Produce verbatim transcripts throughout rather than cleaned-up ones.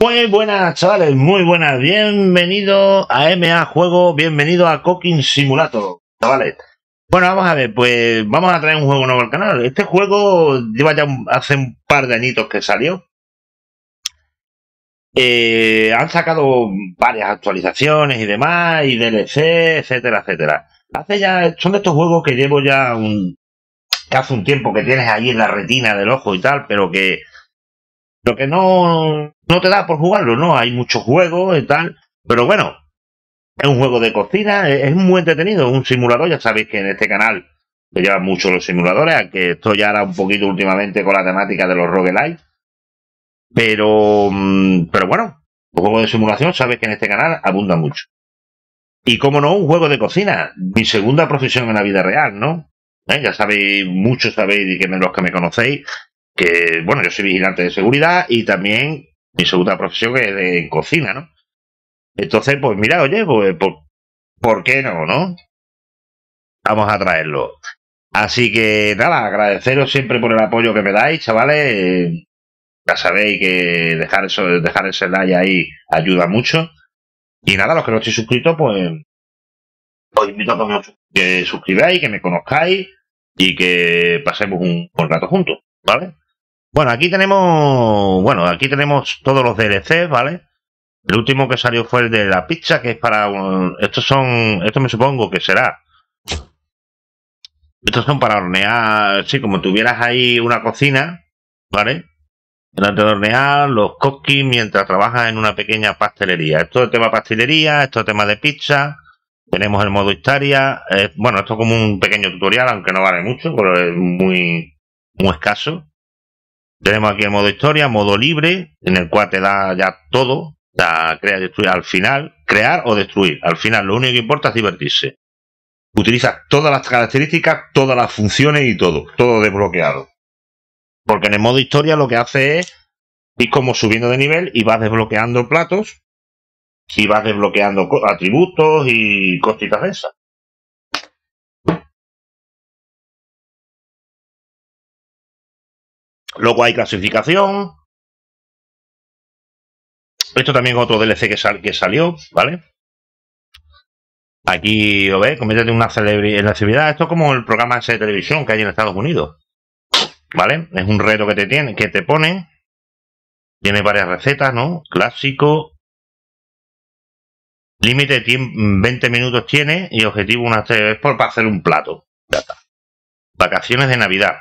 Muy buenas, chavales, muy buenas. Bienvenido a M A Juego, bienvenido a Cooking Simulator, chavales. Bueno, vamos a ver, pues vamos a traer un juego nuevo al canal. Este juego lleva ya un- hace un par de añitos que salió. Eh, han sacado varias actualizaciones y demás, y D L C, etcétera, etcétera. Hace ya, son de estos juegos que llevo ya un, que hace un tiempo que tienes ahí en la retina del ojo y tal, pero que Lo que no, no te da por jugarlo, ¿no? Hay muchos juegos y tal. Pero bueno, es un juego de cocina, es, es muy entretenido, es un simulador. Ya sabéis que en este canal se llevan mucho los simuladores, aunque estoy ahora un poquito últimamente con la temática de los roguelites. Pero, mm, pero bueno, los juegos de simulación sabéis que en este canal abundan mucho. Y como no, un juego de cocina, mi segunda profesión en la vida real, ¿no? ¿Eh? Ya sabéis, muchos sabéis, que me- los que me conocéis, que, bueno, yo soy vigilante de seguridad y también mi segunda profesión es de cocina, ¿no? Entonces, pues mira, oye, pues, ¿por, por qué no, no? Vamos a traerlo. Así que nada, agradeceros siempre por el apoyo que me dais, chavales. Eh, Ya sabéis que dejar eso, dejar ese like ahí ayuda mucho. Y nada, los que no estéis suscritos, pues os invito a que me que suscribáis, que me conozcáis y que pasemos un buen rato juntos, ¿vale? Bueno, aquí tenemos, bueno, aquí tenemos todos los D L C, ¿vale? El último que salió fue el de la pizza, que es para un, estos son, esto me supongo que será. Estos son para hornear, sí, como tuvieras ahí una cocina, ¿vale? Delante de hornear los cookies mientras trabajas en una pequeña pastelería. Esto es tema pastelería, esto es tema de pizza. Tenemos el modo historia. Eh, bueno, esto es como un pequeño tutorial, aunque no vale mucho, pero es muy, muy escaso. Tenemos aquí el modo historia, modo libre, en el cual te da ya todo, da crear, destruir al final, crear o destruir. Al final lo único que importa es divertirse. Utilizas todas las características, todas las funciones y todo, todo desbloqueado. Porque en el modo historia lo que hace es ir como subiendo de nivel y vas desbloqueando platos y vas desbloqueando atributos y cositas de esas. Luego hay clasificación. Esto también es otro D L C que, sal, que salió, ¿vale? Aquí lo ves, conviértete en una celebridad, en la celebridad. Esto es como el programa ese de televisión que hay en Estados Unidos, ¿vale? Es un reto que te tiene, que te ponen. Tiene varias recetas, ¿no? Clásico. Límite de veinte minutos tiene y objetivo unas tres veces por para hacer un plato. Ya está. Vacaciones de Navidad.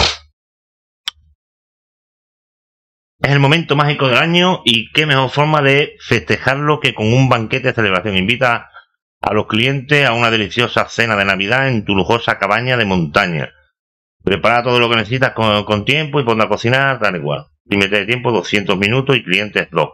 Es el momento mágico del año y qué mejor forma de festejarlo que con un banquete de celebración. Invita a los clientes a una deliciosa cena de Navidad en tu lujosa cabaña de montaña. Prepara todo lo que necesitas con, con tiempo y ponte a cocinar, tal y cual. Límite de tiempo doscientos minutos y clientes dos.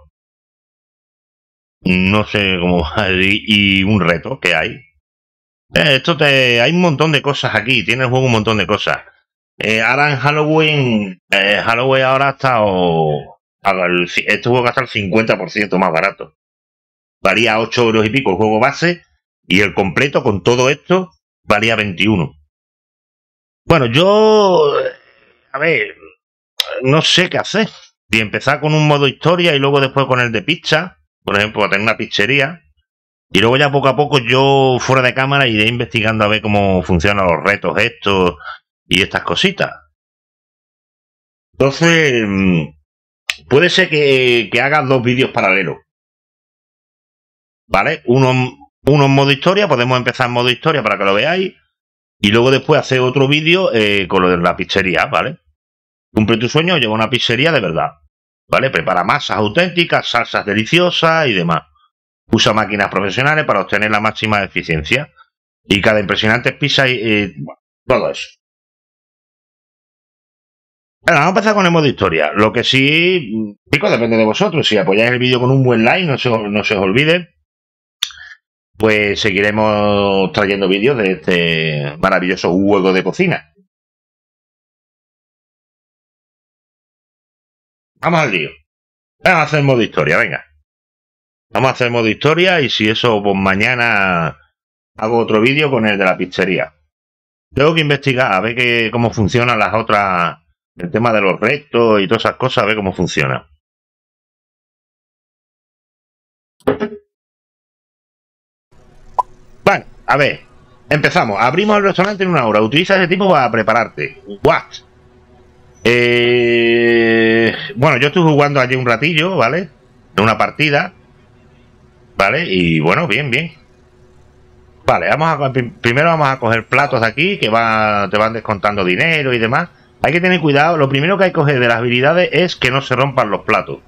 No sé cómo va. Y, y un reto que hay. Eh, esto te, hay un montón de cosas aquí. Tiene el juego un montón de cosas. Eh, ahora en Halloween, eh, Halloween ahora está o, el, este juego está el cincuenta por ciento más barato. Varía ocho euros y pico el juego base y el completo con todo esto valía veintiuno. Bueno, yo, a ver, no sé qué hacer. Si empezar con un modo historia y luego después con el de pizza, por ejemplo, a tener una pizzería. Y luego ya poco a poco yo fuera de cámara iré investigando a ver cómo funcionan los retos estos y estas cositas. Entonces, puede ser que, que hagas dos vídeos paralelos. ¿Vale? Uno, uno en modo historia, podemos empezar en modo historia para que lo veáis. Y luego después hacer otro vídeo eh, con lo de la pizzería, ¿vale? Cumple tu sueño, lleva una pizzería de verdad. ¿Vale? Prepara masas auténticas, salsas deliciosas y demás. Usa máquinas profesionales para obtener la máxima eficiencia. Y cada impresionante pizza y eh, bueno, todo eso. Bueno, vamos a empezar con el modo historia. Lo que sí, chicos, depende de vosotros. Si apoyáis el vídeo con un buen like, no se, no se os olvide, pues seguiremos trayendo vídeos de este maravilloso juego de cocina. Vamos al lío. Vamos a hacer modo historia, venga. Vamos a hacer modo historia y si eso, pues mañana hago otro vídeo con el de la pizzería. Tengo que investigar a ver que, cómo funcionan las otras, el tema de los retos y todas esas cosas, a ver cómo funciona. Bueno, a ver. Empezamos. Abrimos el restaurante en una hora. Utiliza ese tiempo para prepararte. What? Eh... Bueno, yo estuve jugando allí un ratillo, ¿vale? En una partida. ¿Vale? Y bueno, bien, bien. Vale, vamos a, primero vamos a coger platos de aquí que va, te van descontando dinero y demás. Hay que tener cuidado. Lo primero que hay que coger de las habilidades es que no se rompan los platos.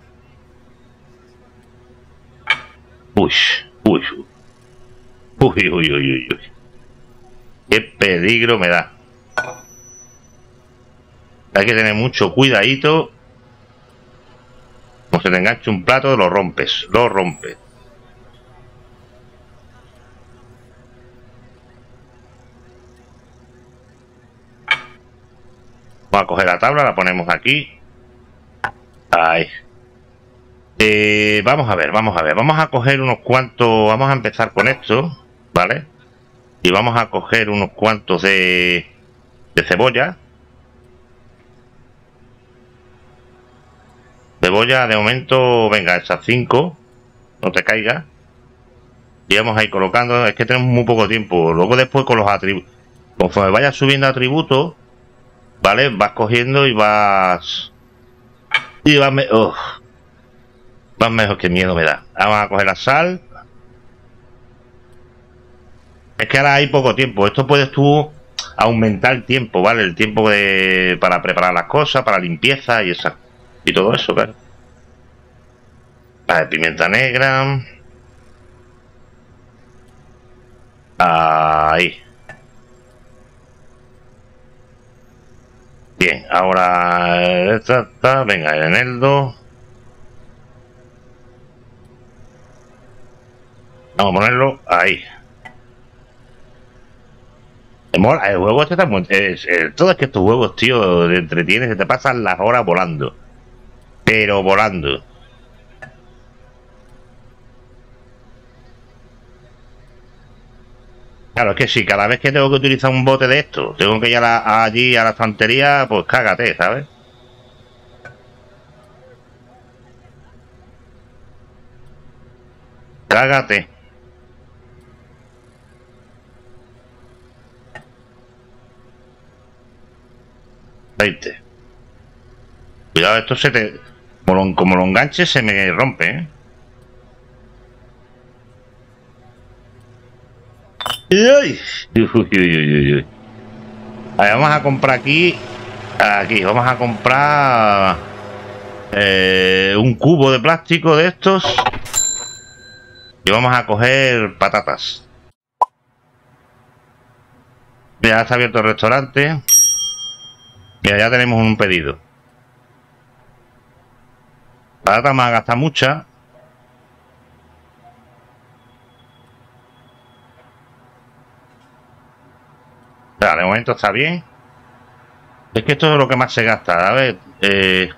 Uy, uy, uy, uy, uy, uy, uy. Qué peligro me da. Hay que tener mucho cuidadito. Como se te enganche un plato, lo rompes, lo rompes. Vamos a coger la tabla, la ponemos aquí. Ahí. Eh, vamos a ver, vamos a ver. Vamos a coger unos cuantos. Vamos a empezar con esto, ¿vale? Y vamos a coger unos cuantos de, de cebolla. Cebolla, de momento, venga, esas cinco. No te caigas. Y vamos a ir colocando. Es que tenemos muy poco tiempo. Luego después con los atributos. Conforme vayas subiendo atributos, ¿vale? Vas cogiendo y vas... Y vas... Me... Oh. Vas mejor, que miedo me da. Vamos a coger la sal. Es que ahora hay poco tiempo. Esto puedes tú aumentar el tiempo, ¿vale? El tiempo de... para preparar las cosas, para limpieza y esa... y todo eso, claro. Vale, pimienta negra. Ahí. Bien, ahora esta, esta, venga, el eneldo. Vamos a ponerlo ahí. Me mola, el juego este está muy... Es, es, todo es que estos juegos, tío, te entretienes, se te pasan las horas volando. Pero volando. Claro, es que si cada vez que tengo que utilizar un bote de esto, tengo que ir a la, allí a la estantería, pues cágate, ¿sabes? Cágate. veinte. Cuidado, esto se te... Como lo, como lo enganches se me rompe, ¿eh? Uy, uy, uy, uy, uy. A ver, vamos a comprar aquí. Aquí, vamos a comprar eh, un cubo de plástico de estos. Y vamos a coger patatas. Ya está abierto el restaurante. Mira, ya tenemos un pedido. Patatas me ha gastado mucha. Ya, de momento está bien. Es que esto es lo que más se gasta. A ver. Eh...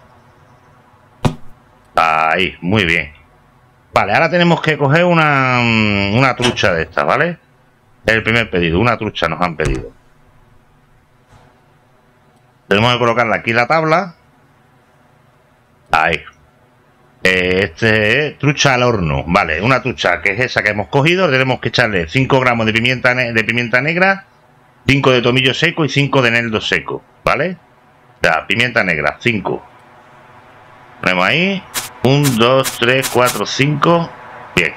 Ahí, muy bien. Vale, ahora tenemos que coger una, una trucha de estas, ¿vale? Es el primer pedido. Una trucha nos han pedido. Tenemos que colocarle aquí la tabla. Ahí. Eh, este es trucha al horno. Vale, una trucha que es esa que hemos cogido. Tenemos que echarle cinco gramos de pimienta, de pimienta negra, cinco de tomillo seco y cinco de eneldo seco, ¿vale? O sea, pimienta negra, cinco. Ponemos ahí. uno, dos, tres, cuatro, cinco. Bien.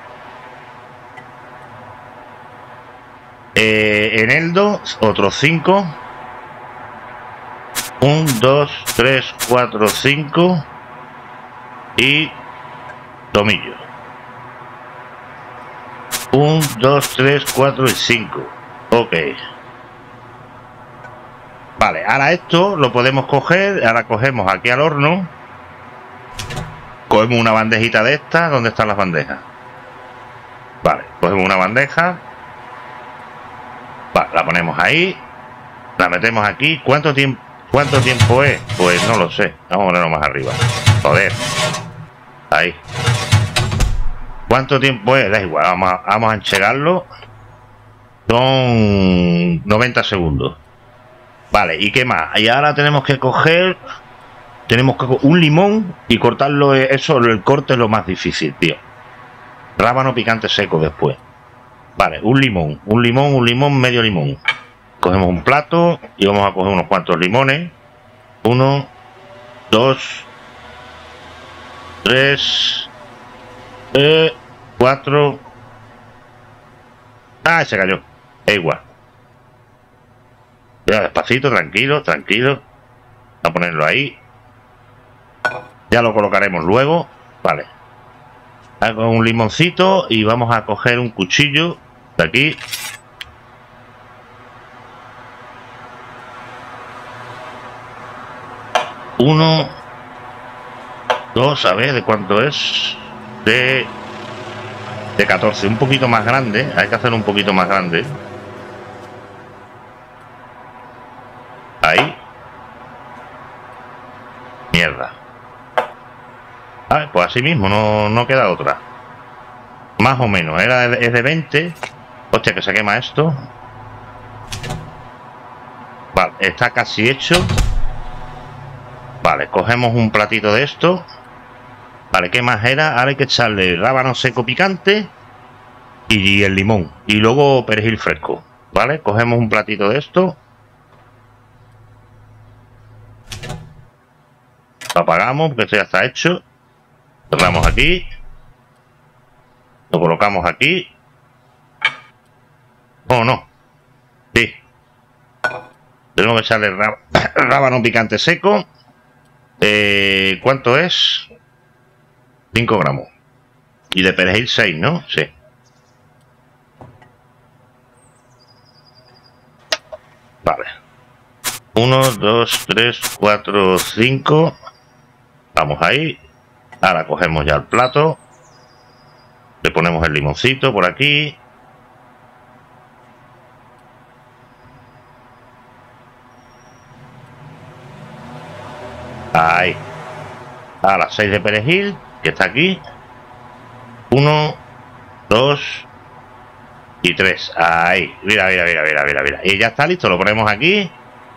Eh, eneldo, otros cinco. uno, dos, tres, cuatro, cinco. Y tomillo. uno, dos, tres, cuatro y cinco. Ok. Vale, ahora esto lo podemos coger. Ahora cogemos aquí al horno. Cogemos una bandejita de estas. ¿Dónde están las bandejas? Vale, cogemos una bandeja. Vale, la ponemos ahí. La metemos aquí. ¿Cuánto tiempo, cuánto tiempo es? Pues no lo sé. Vamos a ponerlo más arriba. Joder. Ahí. ¿Cuánto tiempo es? Da igual. Vamos a, vamos a enchegarlo. Son noventa segundos. Vale, ¿y qué más? Y ahora tenemos que coger... Tenemos que coger un limón y cortarlo. Eso, el corte es lo más difícil, tío. Rábano picante seco después. Vale, un limón, un limón, un limón, medio limón. Cogemos un plato y vamos a coger unos cuantos limones. Uno, dos, tres, eh, cuatro. Ah, se cayó. Es igual. Ya, despacito, tranquilo, tranquilo. Vamos a ponerlo ahí. Ya lo colocaremos luego. Vale. Hago un limoncito y vamos a coger un cuchillo de aquí. Uno, dos, a ver de cuánto es. De, de catorce, un poquito más grande. Hay que hacerlo un poquito más grande. Ahí. Mierda. A ver, pues así mismo, no, no queda otra. Más o menos, era es de veinte. Hostia, que se quema esto. Vale, está casi hecho. Vale, cogemos un platito de esto. Vale, ¿qué más era? Ahora hay que echarle rábano seco picante y el limón. Y luego perejil fresco. Vale, cogemos un platito de esto. Lo apagamos porque esto ya está hecho. Cerramos aquí. Lo colocamos aquí. ¿O no? Sí. Tenemos que echarle rábano picante seco. Eh, ¿Cuánto es? cinco gramos. Y de perejil seis, ¿no? Sí. Vale. uno, dos, tres, cuatro, cinco. Vamos ahí. Ahora cogemos ya el plato. Le ponemos el limoncito por aquí. Ahí. Ahora seis de perejil, que está aquí. uno, dos y tres. Ahí. Mira, mira, mira, mira, mira, mira. Y ya está listo. Lo ponemos aquí.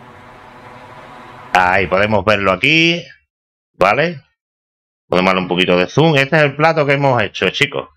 Ahí, podemos verlo aquí. ¿Vale? Podemos darle un poquito de zoom. Este es el plato que hemos hecho, chicos.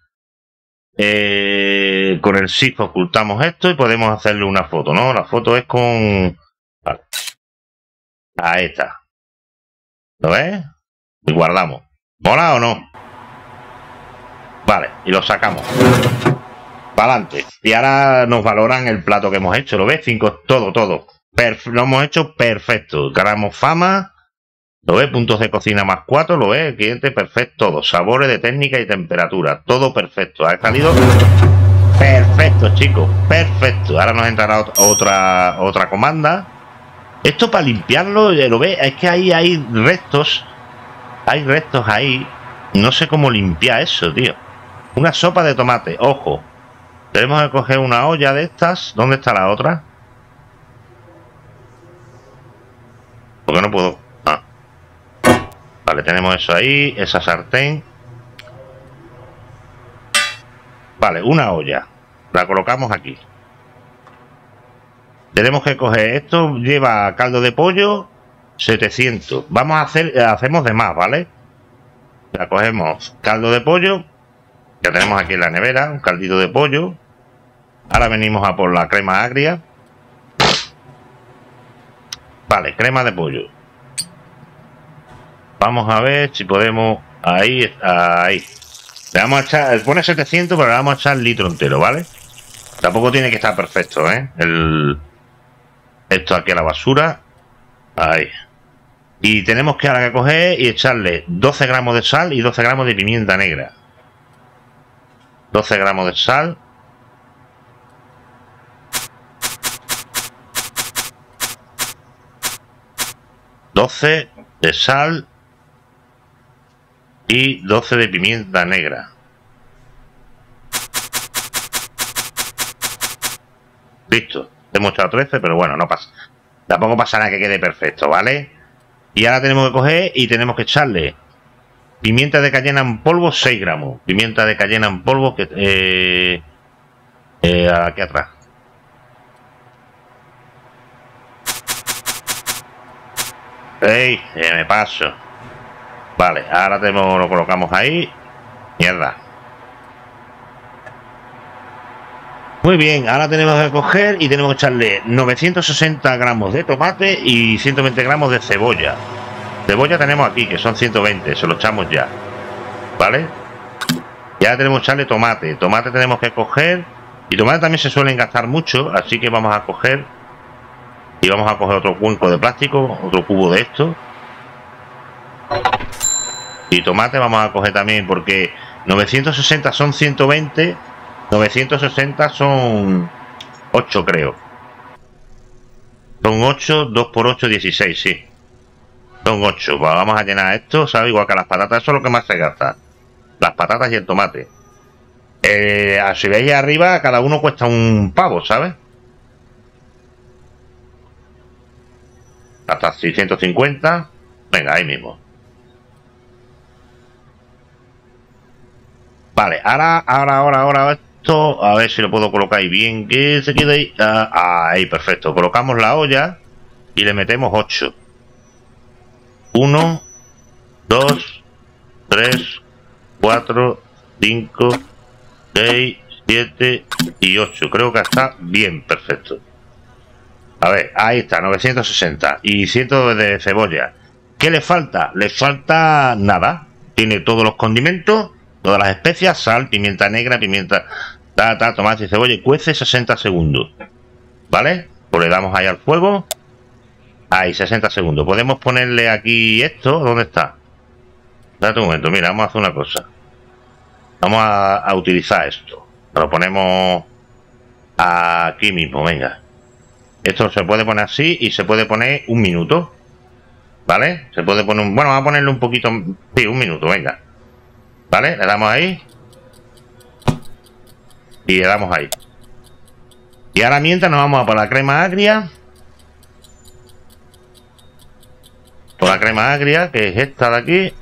Eh, con el shift ocultamos esto y podemos hacerle una foto, ¿no? La foto es con... Vale. Ahí está. ¿Lo ves? Y guardamos. ¿Mola o no? Vale, y lo sacamos. Para adelante. Y ahora nos valoran el plato que hemos hecho. ¿Lo ves? Cinco, todo, todo. Perf lo hemos hecho perfecto. Ganamos fama. ¿Lo ves? Puntos de cocina más cuatro. ¿Lo ves? Cliente perfecto. Todo. Sabores de técnica y temperatura. Todo perfecto. Ha salido perfecto, chicos. Perfecto. Ahora nos entrará otra, otra comanda. Esto para limpiarlo, ¿lo ves? Es que ahí hay restos. Hay restos ahí. No sé cómo limpiar eso, tío. Una sopa de tomate. Ojo. Tenemos que coger una olla de estas. ¿Dónde está la otra? ¿Por qué no puedo? Ah. Vale, tenemos eso ahí. Esa sartén. Vale, una olla. La colocamos aquí. Tenemos que coger esto. Lleva caldo de pollo setecientos. Vamos a hacer, hacemos de más, ¿vale? La cogemos caldo de pollo. Ya tenemos aquí en la nevera un caldito de pollo. Ahora venimos a por la crema agria. Vale, crema de pollo. Vamos a ver si podemos... Ahí, ahí. Le vamos a echar... Pone setecientos, pero le vamos a echar el litro entero, ¿vale? Tampoco tiene que estar perfecto, ¿eh? El... Esto aquí a la basura. Ahí. Y tenemos que ahora que coger y echarle doce gramos de sal y doce gramos de pimienta negra. doce gramos de sal. doce de sal. Y doce de pimienta negra. Listo. Hemos echado trece, pero bueno, no pasa. Tampoco pasa nada que quede perfecto, ¿vale? Y ahora tenemos que coger y tenemos que echarle pimienta de cayena en polvo, seis gramos. Pimienta de cayena en polvo, que eh, eh, aquí atrás. ¡Ey! Eh, me paso. Vale, ahora tenemos, lo colocamos ahí. Mierda. Muy bien, ahora tenemos que coger y tenemos que echarle novecientos sesenta gramos de tomate y ciento veinte gramos de cebolla. Cebolla tenemos aquí, que son ciento veinte, se lo echamos ya. ¿Vale? Ya tenemos que echarle tomate. Tomate tenemos que coger. Y tomate también se suelen gastar mucho, así que vamos a coger. Y vamos a coger otro cuenco de plástico, otro cubo de esto. Y tomate vamos a coger también, porque novecientos sesenta son ciento veinte. novecientos sesenta son ocho, creo. Son ocho, dos por ocho, dieciséis, sí. Son ocho. Pues vamos a llenar esto, ¿sabes? Igual que las patatas, eso es lo que más se gasta. Las patatas y el tomate. Eh, si veis arriba, cada uno cuesta un pavo, ¿sabes? Hasta seiscientos cincuenta. Venga, ahí mismo. Vale, ahora, ahora, ahora, ahora esto, a ver si lo puedo colocar ahí bien, que se quede ahí. Ah, ahí, perfecto. Colocamos la olla y le metemos ocho. uno, dos, tres, cuatro, cinco, seis, siete y ocho. Creo que está bien, perfecto. A ver, ahí está, novecientos sesenta y cien de cebolla. ¿Qué le falta? Le falta nada. Tiene todos los condimentos, todas las especias, sal, pimienta negra, pimienta, ta, ta, tomate y cebolla, y cuece sesenta segundos. ¿Vale? Pues le damos ahí al fuego. Ahí, sesenta segundos. Podemos ponerle aquí esto. ¿Dónde está? Date un momento, mira, vamos a hacer una cosa. Vamos a, a utilizar esto. Lo ponemos aquí mismo, venga. Esto se puede poner así y se puede poner un minuto. ¿Vale? Se puede poner un... Bueno, vamos a ponerle un poquito... Sí, un minuto, venga. ¿Vale? Le damos ahí. Y le damos ahí. Y ahora mientras nos vamos a por la crema agria. Por la crema agria, que es esta de aquí.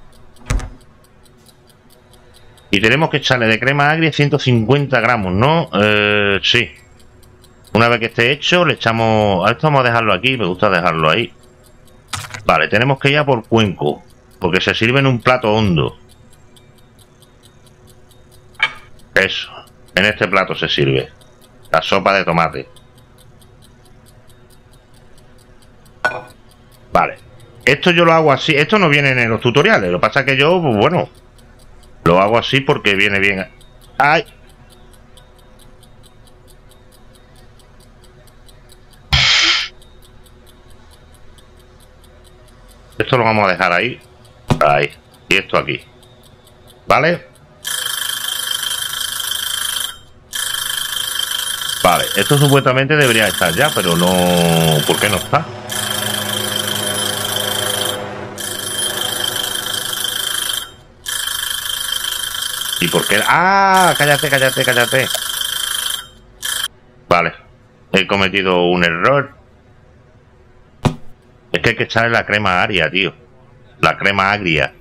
Y tenemos que echarle de crema agria ciento cincuenta gramos, ¿no? Eh, sí. Una vez que esté hecho, le echamos... A esto vamos a dejarlo aquí, me gusta dejarlo ahí. Vale, tenemos que ir a por cuenco, porque se sirve en un plato hondo. Eso. En este plato se sirve la sopa de tomate. Vale. Esto yo lo hago así. Esto no viene en los tutoriales. Lo que pasa es que yo, pues bueno, lo hago así porque viene bien. ¡Ay! Esto lo vamos a dejar ahí. Ahí. Y esto aquí. ¿Vale? Vale. Esto supuestamente debería estar ya, pero no... ¿Por qué no está? ¿Y por qué? ¡Ah! Cállate, cállate, cállate. Vale. He cometido un error. Es que hay que echarle la crema agria, tío. La crema agria.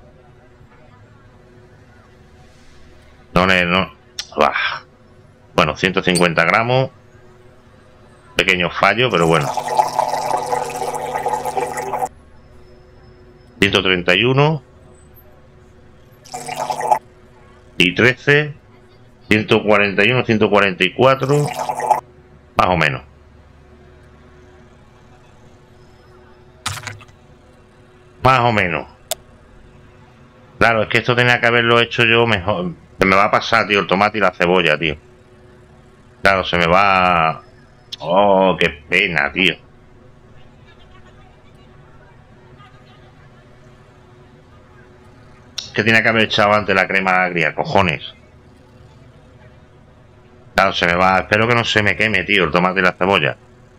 No, no, no. Bah. Bueno, ciento cincuenta gramos. Pequeño fallo, pero bueno. ciento treinta y uno. Y trece. ciento cuarenta y uno, ciento cuarenta y cuatro. Más o menos. Más o menos. Claro, es que esto tenía que haberlo hecho yo mejor. Se me va a pasar, tío, el tomate y la cebolla, tío. Claro, se me va... Oh, qué pena, tío. Que tenía que haber echado antes la crema agria, cojones. Claro, se me va... Espero que no se me queme, tío, el tomate y la cebolla.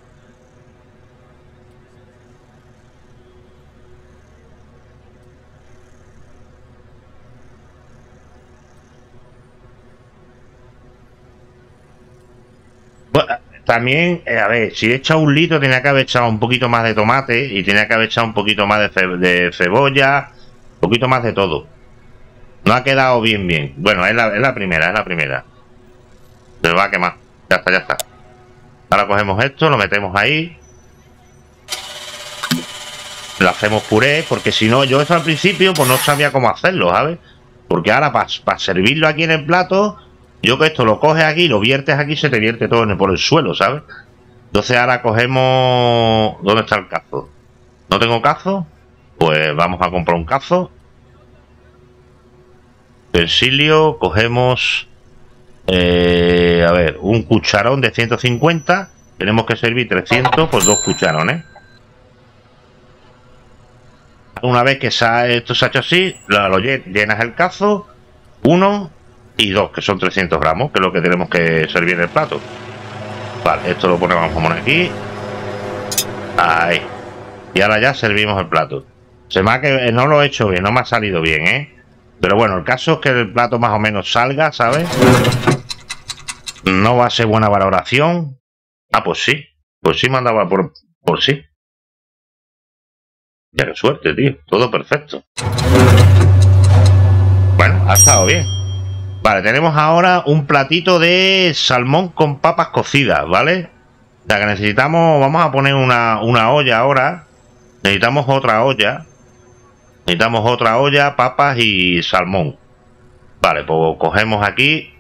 Bueno, también, eh, a ver, si he echado un litro, tenía que haber echado un poquito más de tomate y tenía que haber echado un poquito más de, ce de cebolla, un poquito más de todo. No ha quedado bien, bien. Bueno, es la, es la primera, es la primera. Se va a quemar. Ya está, ya está. Ahora cogemos esto, lo metemos ahí. Lo hacemos puré, porque si no, yo esto al principio pues no sabía cómo hacerlo, ¿sabes? Porque ahora para pa servirlo aquí en el plato, Yo que esto lo coges aquí, lo viertes aquí, se te vierte todo en el, por el suelo, ¿sabes? Entonces ahora cogemos... ¿Dónde está el cazo? ¿No tengo cazo? Pues vamos a comprar un cazo. Utensilio, cogemos... Eh, a ver, un cucharón de ciento cincuenta. Tenemos que servir trescientos, pues dos cucharones. Una vez que se ha, esto se ha hecho así, lo, lo llenas el cazo, uno y dos, que son trescientos gramos, que es lo que tenemos que servir en el plato. Vale, esto lo ponemos como aquí. Ahí. Y ahora ya servimos el plato. Se me ha que no lo he hecho bien, no me ha salido bien, ¿eh? Pero bueno, el caso es que el plato más o menos salga, ¿sabes? No va a ser buena valoración. Ah, pues sí. Pues sí me andaba por, por sí. Ya, qué suerte, tío. Todo perfecto. Bueno, ha estado bien. Vale, tenemos ahora un platito de salmón con papas cocidas, ¿vale? O sea que necesitamos... Vamos a poner una, una olla ahora. Necesitamos otra olla. Necesitamos otra olla, papas y salmón. Vale, pues cogemos aquí...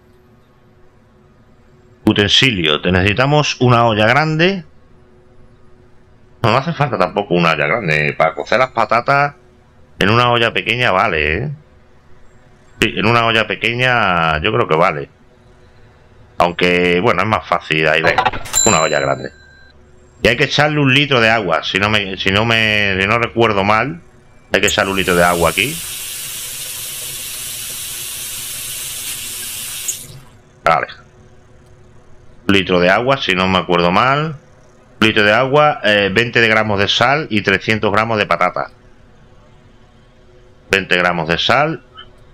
Utensilio. Te necesitamos una olla grande. No, no hace falta tampoco una olla grande. Para cocer las patatas en una olla pequeña vale, ¿eh? Sí, en una olla pequeña yo creo que vale. Aunque, bueno, es más fácil. Ahí venga, una olla grande. Y hay que echarle un litro de agua. Si no me, si no me, si no recuerdo mal, hay que echarle un litro de agua aquí. Vale. Un litro de agua, si no me acuerdo mal. Un litro de agua, eh, veinte gramos de sal y trescientos gramos de patata. veinte gramos de sal.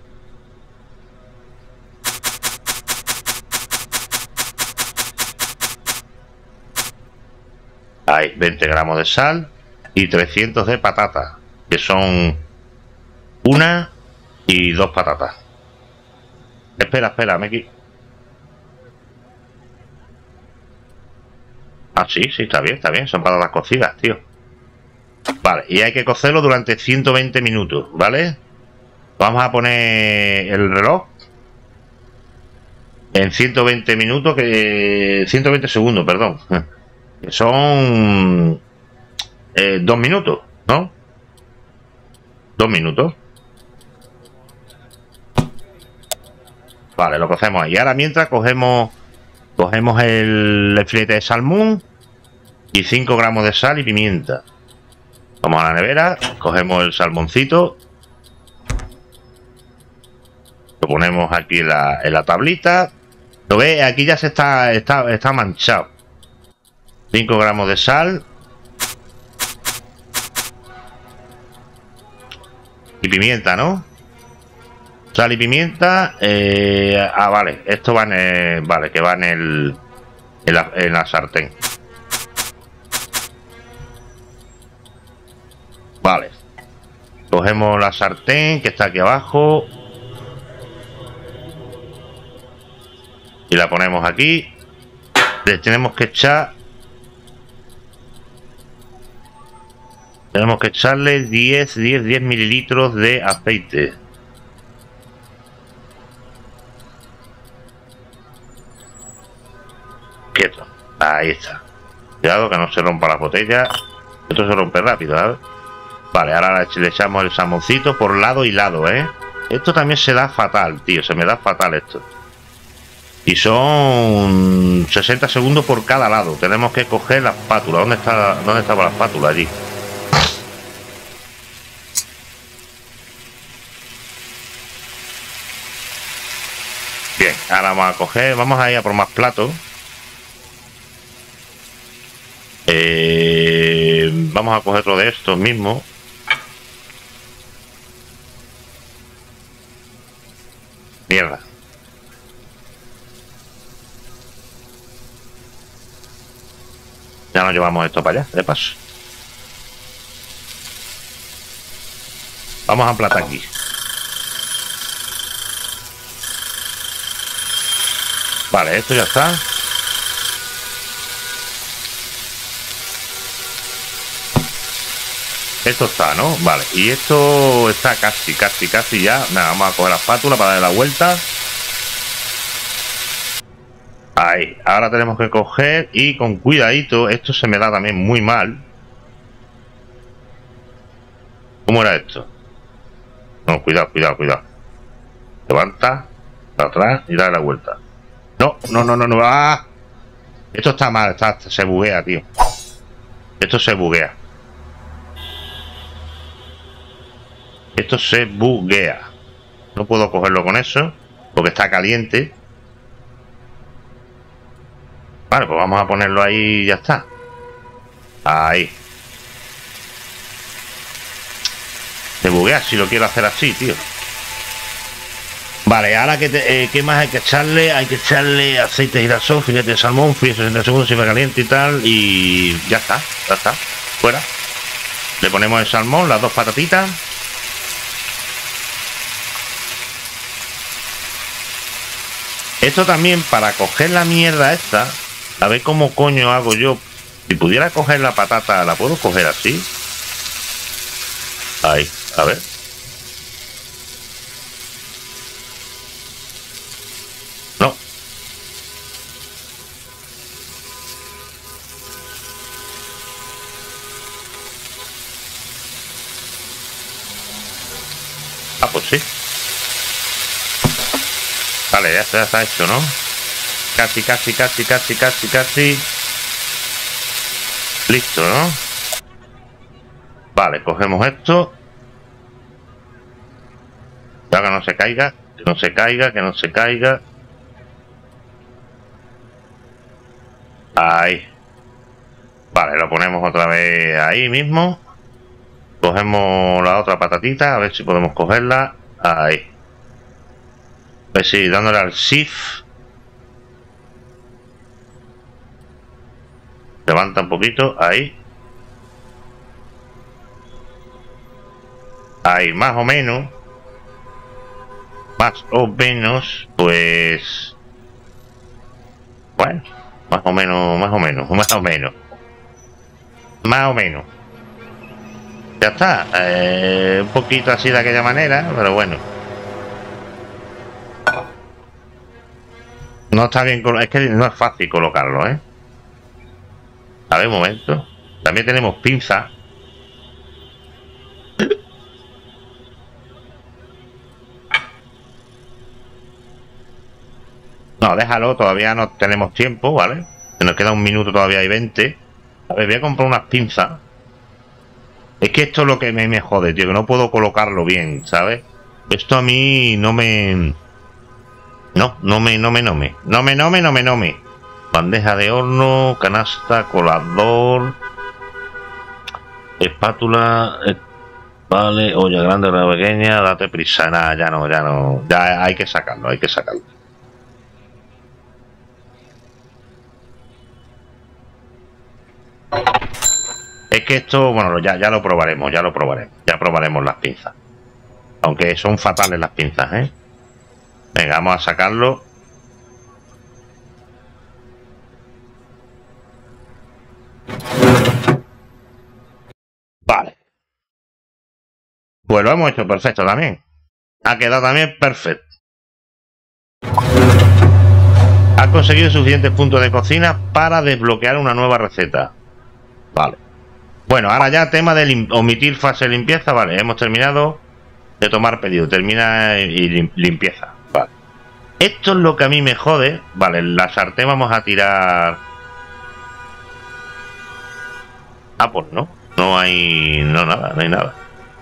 Hay veinte gramos de sal y trescientos de patata, que son una y dos patatas. Espera, espera, me qui... Ah, sí, sí, está bien, está bien, son patatas cocidas, tío. Vale, y hay que cocerlo durante ciento veinte minutos, ¿vale? Vamos a poner el reloj en ciento veinte minutos, que ciento veinte segundos, perdón. Que son eh, dos minutos, ¿no? Dos minutos. Vale, lo cogemos ahí. Ahora mientras cogemos cogemos el, el filete de salmón y cinco gramos de sal y pimienta. Vamos a la nevera, cogemos el salmoncito, lo ponemos aquí en la, en la tablita. ¿Lo ves? Aquí ya se está, está, está manchado. cinco gramos de sal y pimienta, ¿no? Sal y pimienta. Eh, ah, vale. Esto va en el, vale, que va en el en la, en la sartén. Vale. Cogemos la sartén que está aquí abajo y la ponemos aquí. Le tenemos que echar Tenemos que echarle diez, diez, diez mililitros de aceite. Quieto. Ahí está. Cuidado que no se rompa la botella. Esto se rompe rápido, ¿sabes? Vale, ahora le echamos el salmoncito por lado y lado, ¿eh? Esto también se da fatal, tío. Se me da fatal esto. Y son sesenta segundos por cada lado. Tenemos que coger la espátula. ¿Dónde está, dónde estaba la espátula? Allí. Bien, ahora vamos a coger, vamos a ir a por más platos. Eh, vamos a coger otro de estos mismos. Mierda. Ya nos llevamos esto para allá, de paso. Vamos a emplatar aquí. Vale, esto ya está. Esto está, ¿no? Vale, y esto está casi, casi, casi ya. Nada, vamos a coger la espátula para darle la vuelta. Ahí, ahora tenemos que coger y con cuidadito, esto se me da también muy mal. ¿Cómo era esto? No, cuidado, cuidado, cuidado. Levanta, para atrás y dale la vuelta. No, no, no, no, no. ¡Ah! Esto está mal, está, se buguea, tío. Esto se buguea. Esto se buguea. No puedo cogerlo con eso, porque está caliente. Vale, pues vamos a ponerlo ahí y ya está. Ahí. Se buguea si lo quiero hacer así, tío. Vale, ahora que te, eh, ¿qué más hay que echarle? Hay que echarle aceite de girasol, filete de salmón, frío sesenta segundos, si va caliente y tal. Y ya está, ya está. Fuera. Le ponemos el salmón, las dos patatitas. Esto también para coger la mierda esta. A ver cómo coño hago yo. Si pudiera coger la patata, ¿la puedo coger así? Ahí, a ver. No. Ah, pues sí. Vale, ya está, ya está hecho, ¿no? Casi, casi, casi, casi, casi, casi. Listo, ¿no? Vale, cogemos esto. Ya que no se caiga, que no se caiga, que no se caiga. Ahí. Vale, lo ponemos otra vez ahí mismo. Cogemos la otra patatita, a ver si podemos cogerla. Ahí. A ver si dándole al shift. Levanta un poquito, ahí. Ahí, más o menos. Más o menos, pues... Bueno, más o menos, más o menos, más o menos. Más o menos. Ya está. Eh, un poquito así de aquella manera, pero bueno. No está bien, es que no es fácil colocarlo, ¿eh? A ver, un momento. También tenemos pinza. No, déjalo, todavía no tenemos tiempo, ¿vale? Nos queda un minuto todavía y veinte. A ver, voy a comprar unas pinzas. Es que esto es lo que me, me jode, tío, que no puedo colocarlo bien, ¿sabes? Esto a mí no me... No, no me, no me, no me. No me, no me, no me, no me. Bandeja de horno, canasta, colador, espátula, eh, vale, olla grande, olla pequeña, date prisa, nada, ya no, ya no, ya hay que sacarlo, hay que sacarlo. Es que esto, bueno, ya, ya lo probaremos, ya lo probaremos, ya probaremos las pinzas. Aunque son fatales las pinzas, ¿eh? Venga, vamos a sacarlo. Vale. Pues lo hemos hecho perfecto también. Ha quedado también perfecto. Has conseguido suficientes puntos de cocina para desbloquear una nueva receta. Vale. Bueno, ahora ya tema de omitir fase de limpieza. Vale, hemos terminado de tomar pedido. Termina y limpieza. Vale. Esto es lo que a mí me jode. Vale, la sartén vamos a tirar... Ah, pues no. No hay... No, nada, no hay nada.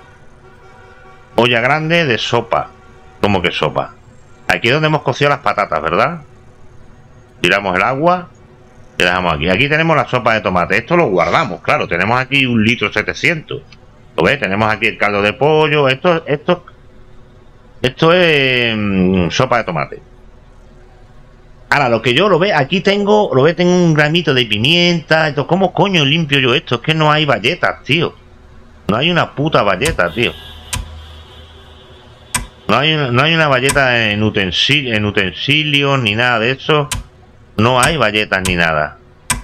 Olla grande de sopa. ¿Cómo que sopa? Aquí es donde hemos cocido las patatas, ¿verdad? Tiramos el agua y dejamos aquí. Aquí tenemos la sopa de tomate. Esto lo guardamos, claro. Tenemos aquí un litro setecientos. ¿Lo ves? Tenemos aquí el caldo de pollo. Esto, esto, esto es mmm, sopa de tomate. Ahora, lo que yo lo ve, aquí tengo, lo ve, tengo un gramito de pimienta. Esto, ¿cómo coño limpio yo esto? Es que no hay bayetas, tío. No hay una puta bayeta, tío. No hay, no hay una bayeta en, utensil, en utensilios ni nada de eso. No hay bayetas ni nada.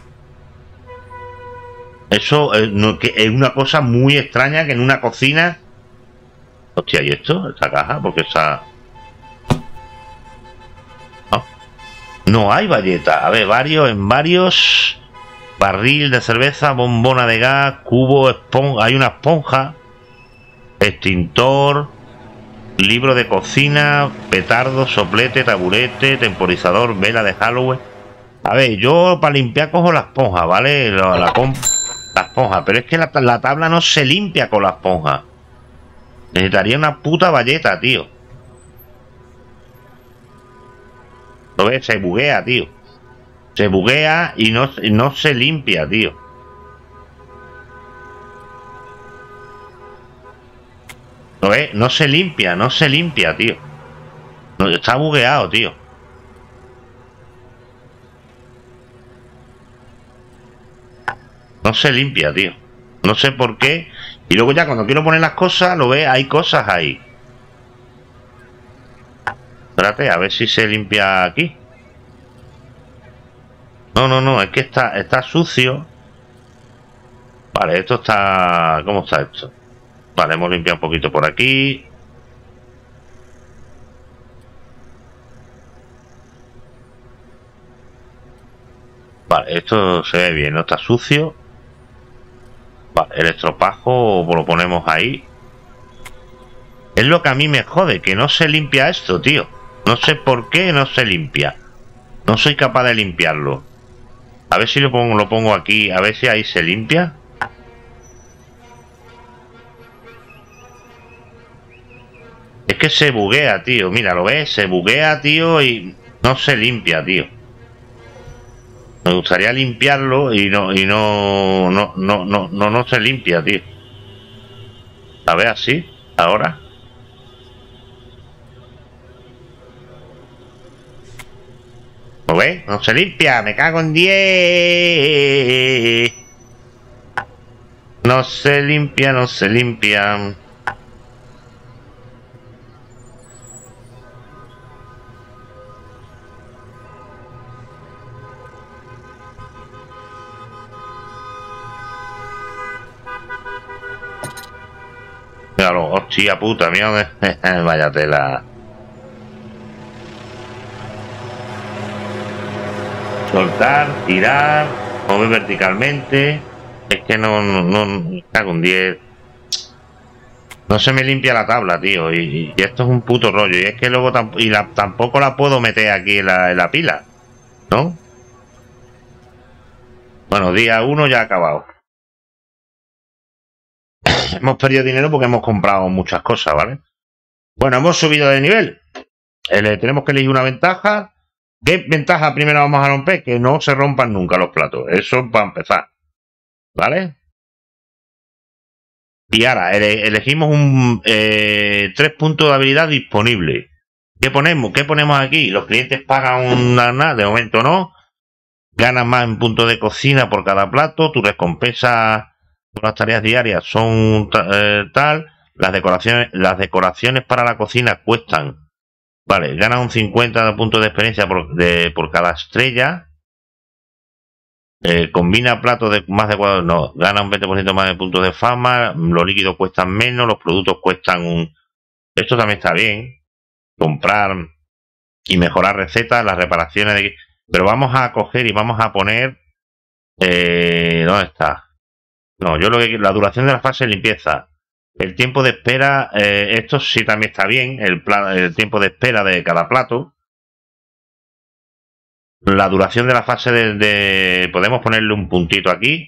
Eso es, no, que es una cosa muy extraña que en una cocina... Hostia, ¿y esto? Esta caja, porque esa... No. No hay bayeta. A ver, varios, en varios... Barril de cerveza, bombona de gas, cubo, esponja... Hay una esponja... Extintor... Libro de cocina, petardo, soplete, taburete, temporizador, vela de Halloween. A ver, yo para limpiar cojo la esponja, ¿vale? La, la, la esponja, pero es que la, la tabla no se limpia con la esponja. Necesitaría una puta bayeta, tío. ¿Lo ves? Se buguea, tío. Se buguea y no, no se limpia, tío. ¿Lo ves? No se limpia, no se limpia, tío. No, está bugueado, tío. No se limpia, tío. No sé por qué. Y luego ya cuando quiero poner las cosas, lo ves, hay cosas ahí. Espérate, a ver si se limpia aquí. No, no, no, es que está, está sucio. Vale, esto está... ¿Cómo está esto? Vale, hemos limpiado un poquito por aquí. Vale, esto se ve bien, no está sucio. Vale, el estropajo lo ponemos ahí. Es lo que a mí me jode, que no se limpia esto, tío. No sé por qué no se limpia. No soy capaz de limpiarlo. A ver si lo pongo, lo pongo aquí, a ver si ahí se limpia. Es que se buguea, tío. Mira, ¿lo ves? Se buguea, tío, y no se limpia, tío. Me gustaría limpiarlo y no, y no, no, no, no, no, no se limpia, tío. A ver, así, ahora. ¿Lo ves? No se limpia, me cago en diez. No se limpia, no se limpia. Míralo, hostia puta, mira, vaya tela. Soltar, tirar, mover verticalmente. Es que no, no, no, cago en diez. No se me limpia la tabla, tío. Y, y esto es un puto rollo. Y es que luego tamp y la, tampoco la puedo meter aquí en la, en la pila, ¿no? Bueno, día uno ya ha acabado. Hemos perdido dinero porque hemos comprado muchas cosas, ¿vale? Bueno, hemos subido de nivel. Eh, tenemos que elegir una ventaja. ¿Qué ventaja primero vamos a romper? Que no se rompan nunca los platos. Eso para empezar. ¿Vale? Y ahora ele elegimos un eh, tres puntos de habilidad disponible. ¿Qué ponemos? ¿Qué ponemos aquí? Los clientes pagan una nada, de momento no. Ganas más en puntos de cocina por cada plato. Tu recompensa por las tareas diarias son eh, tal. Las decoraciones, las decoraciones para la cocina cuestan. Vale, gana un cincuenta puntos de experiencia por, de, por cada estrella. Eh, combina platos de más de cuatro. No, gana un veinte por ciento más de puntos de fama. Los líquidos cuestan menos. Los productos cuestan un. Esto también está bien. Comprar y mejorar recetas, las reparaciones de. Pero vamos a coger y vamos a poner. Eh, ¿Dónde está? No, yo lo que la duración de la fase de limpieza. El tiempo de espera, eh, esto sí también está bien, el, plan, el tiempo de espera de cada plato. La duración de la fase de, de... Podemos ponerle un puntito aquí.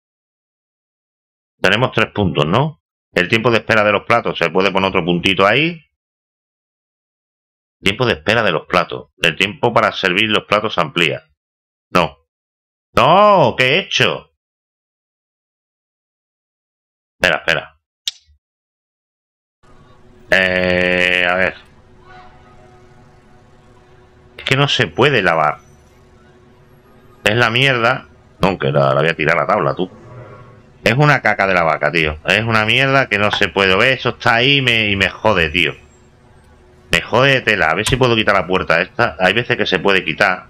Tenemos tres puntos, ¿no? El tiempo de espera de los platos, se puede poner otro puntito ahí. Tiempo de espera de los platos. El tiempo para servir los platos se amplía. No. ¡No! ¿Qué he hecho? Espera, espera. Eh, a ver. Es que no se puede lavar. Es la mierda. No, que la, la voy a tirar a la tabla, tú. Es una caca de la vaca, tío. Es una mierda que no se puede ver. Eso está ahí y me, y me jode, tío. Me jode de tela. A ver si puedo quitar la puerta esta. Hay veces que se puede quitar.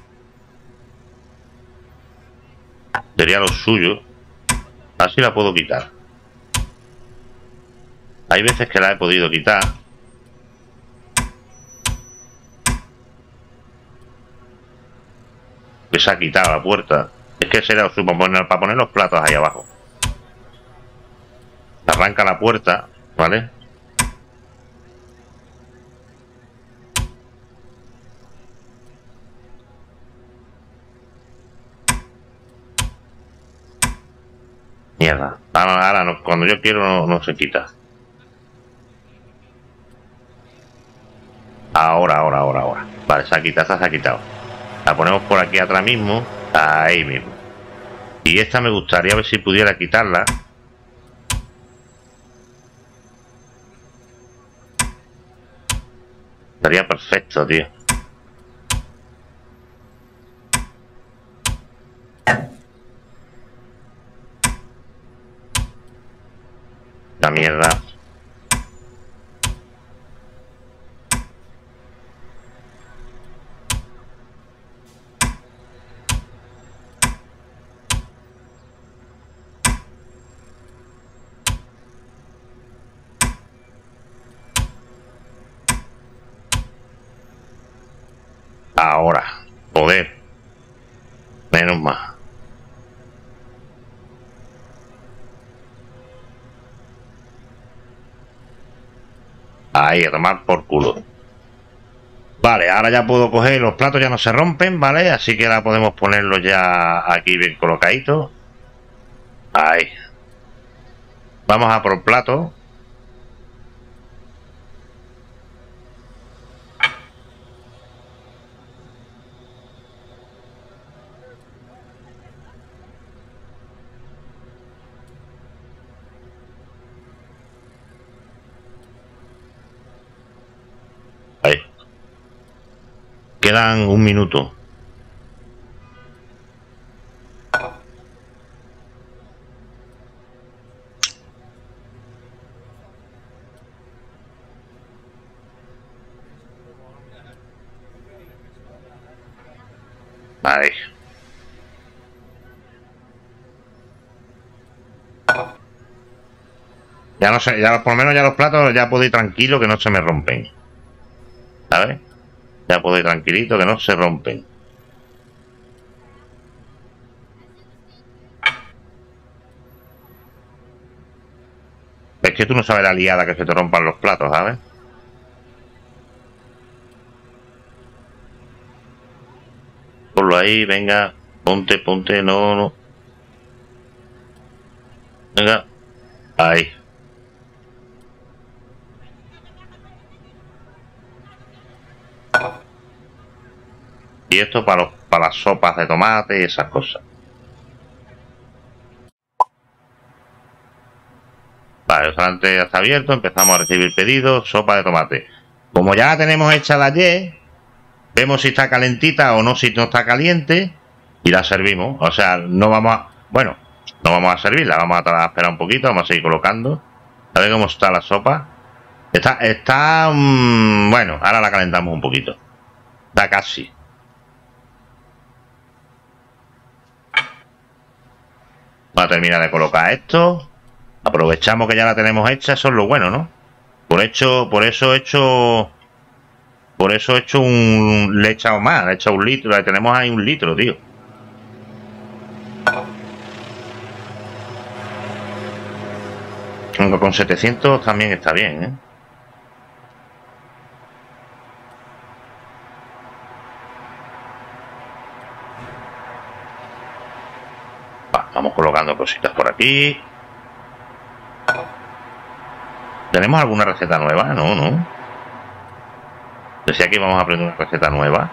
Sería lo suyo. Así la puedo quitar. Hay veces que la he podido quitar. que se ha quitado la puerta. Es que será para poner, para poner los platos ahí abajo. Arranca la puerta, ¿vale? Mierda. Ahora, ahora no, cuando yo quiero no, no se quita. Ahora, ahora, ahora, ahora. Vale, se ha quitado, se ha quitado. La ponemos por aquí atrás mismo. Ahí mismo. Y esta me gustaría ver si pudiera quitarla. Estaría perfecto, tío. La mierda. Ahora, joder. Menos mal. Ahí, a tomar por culo. Vale, ahora ya puedo coger, los platos ya no se rompen, ¿vale? Así que ahora podemos ponerlos ya aquí bien colocaditos. Ahí. Vamos a por el plato. Ahí. Quedan un minuto. Ahí. Ya no sé, ya por lo menos ya los platos ya puedo ir tranquilo que no se me rompen. ¿Sabes? Ya puedo ir tranquilito que no se rompen. Es que tú no sabes la liada que se te rompan los platos, ¿sabes? Ponlo ahí, venga. Ponte, ponte, no, no. Venga. Ahí. Y esto para, los, para las sopas de tomate y esas cosas. Vale, el restaurante ya está abierto, empezamos a recibir pedidos, sopa de tomate. Como ya la tenemos hecha de ayer, vemos si está calentita o no, si no está caliente, y la servimos. O sea, no vamos a... Bueno, no vamos a servirla, vamos a esperar un poquito, vamos a seguir colocando. A ver cómo está la sopa. Está, está... Mmm, bueno, ahora la calentamos un poquito. Está casi. Vamos a terminar de colocar esto. Aprovechamos que ya la tenemos hecha, eso es lo bueno, ¿no? Por hecho, por eso he hecho... Por eso he hecho un... Le he echado más, le he echado un litro, le tenemos ahí un litro, tío. Aunque con setecientos también está bien, ¿eh? Va, vamos colocando cositas por aquí. ¿Tenemos alguna receta nueva? No, no. Decía que íbamos a aprender una receta nueva.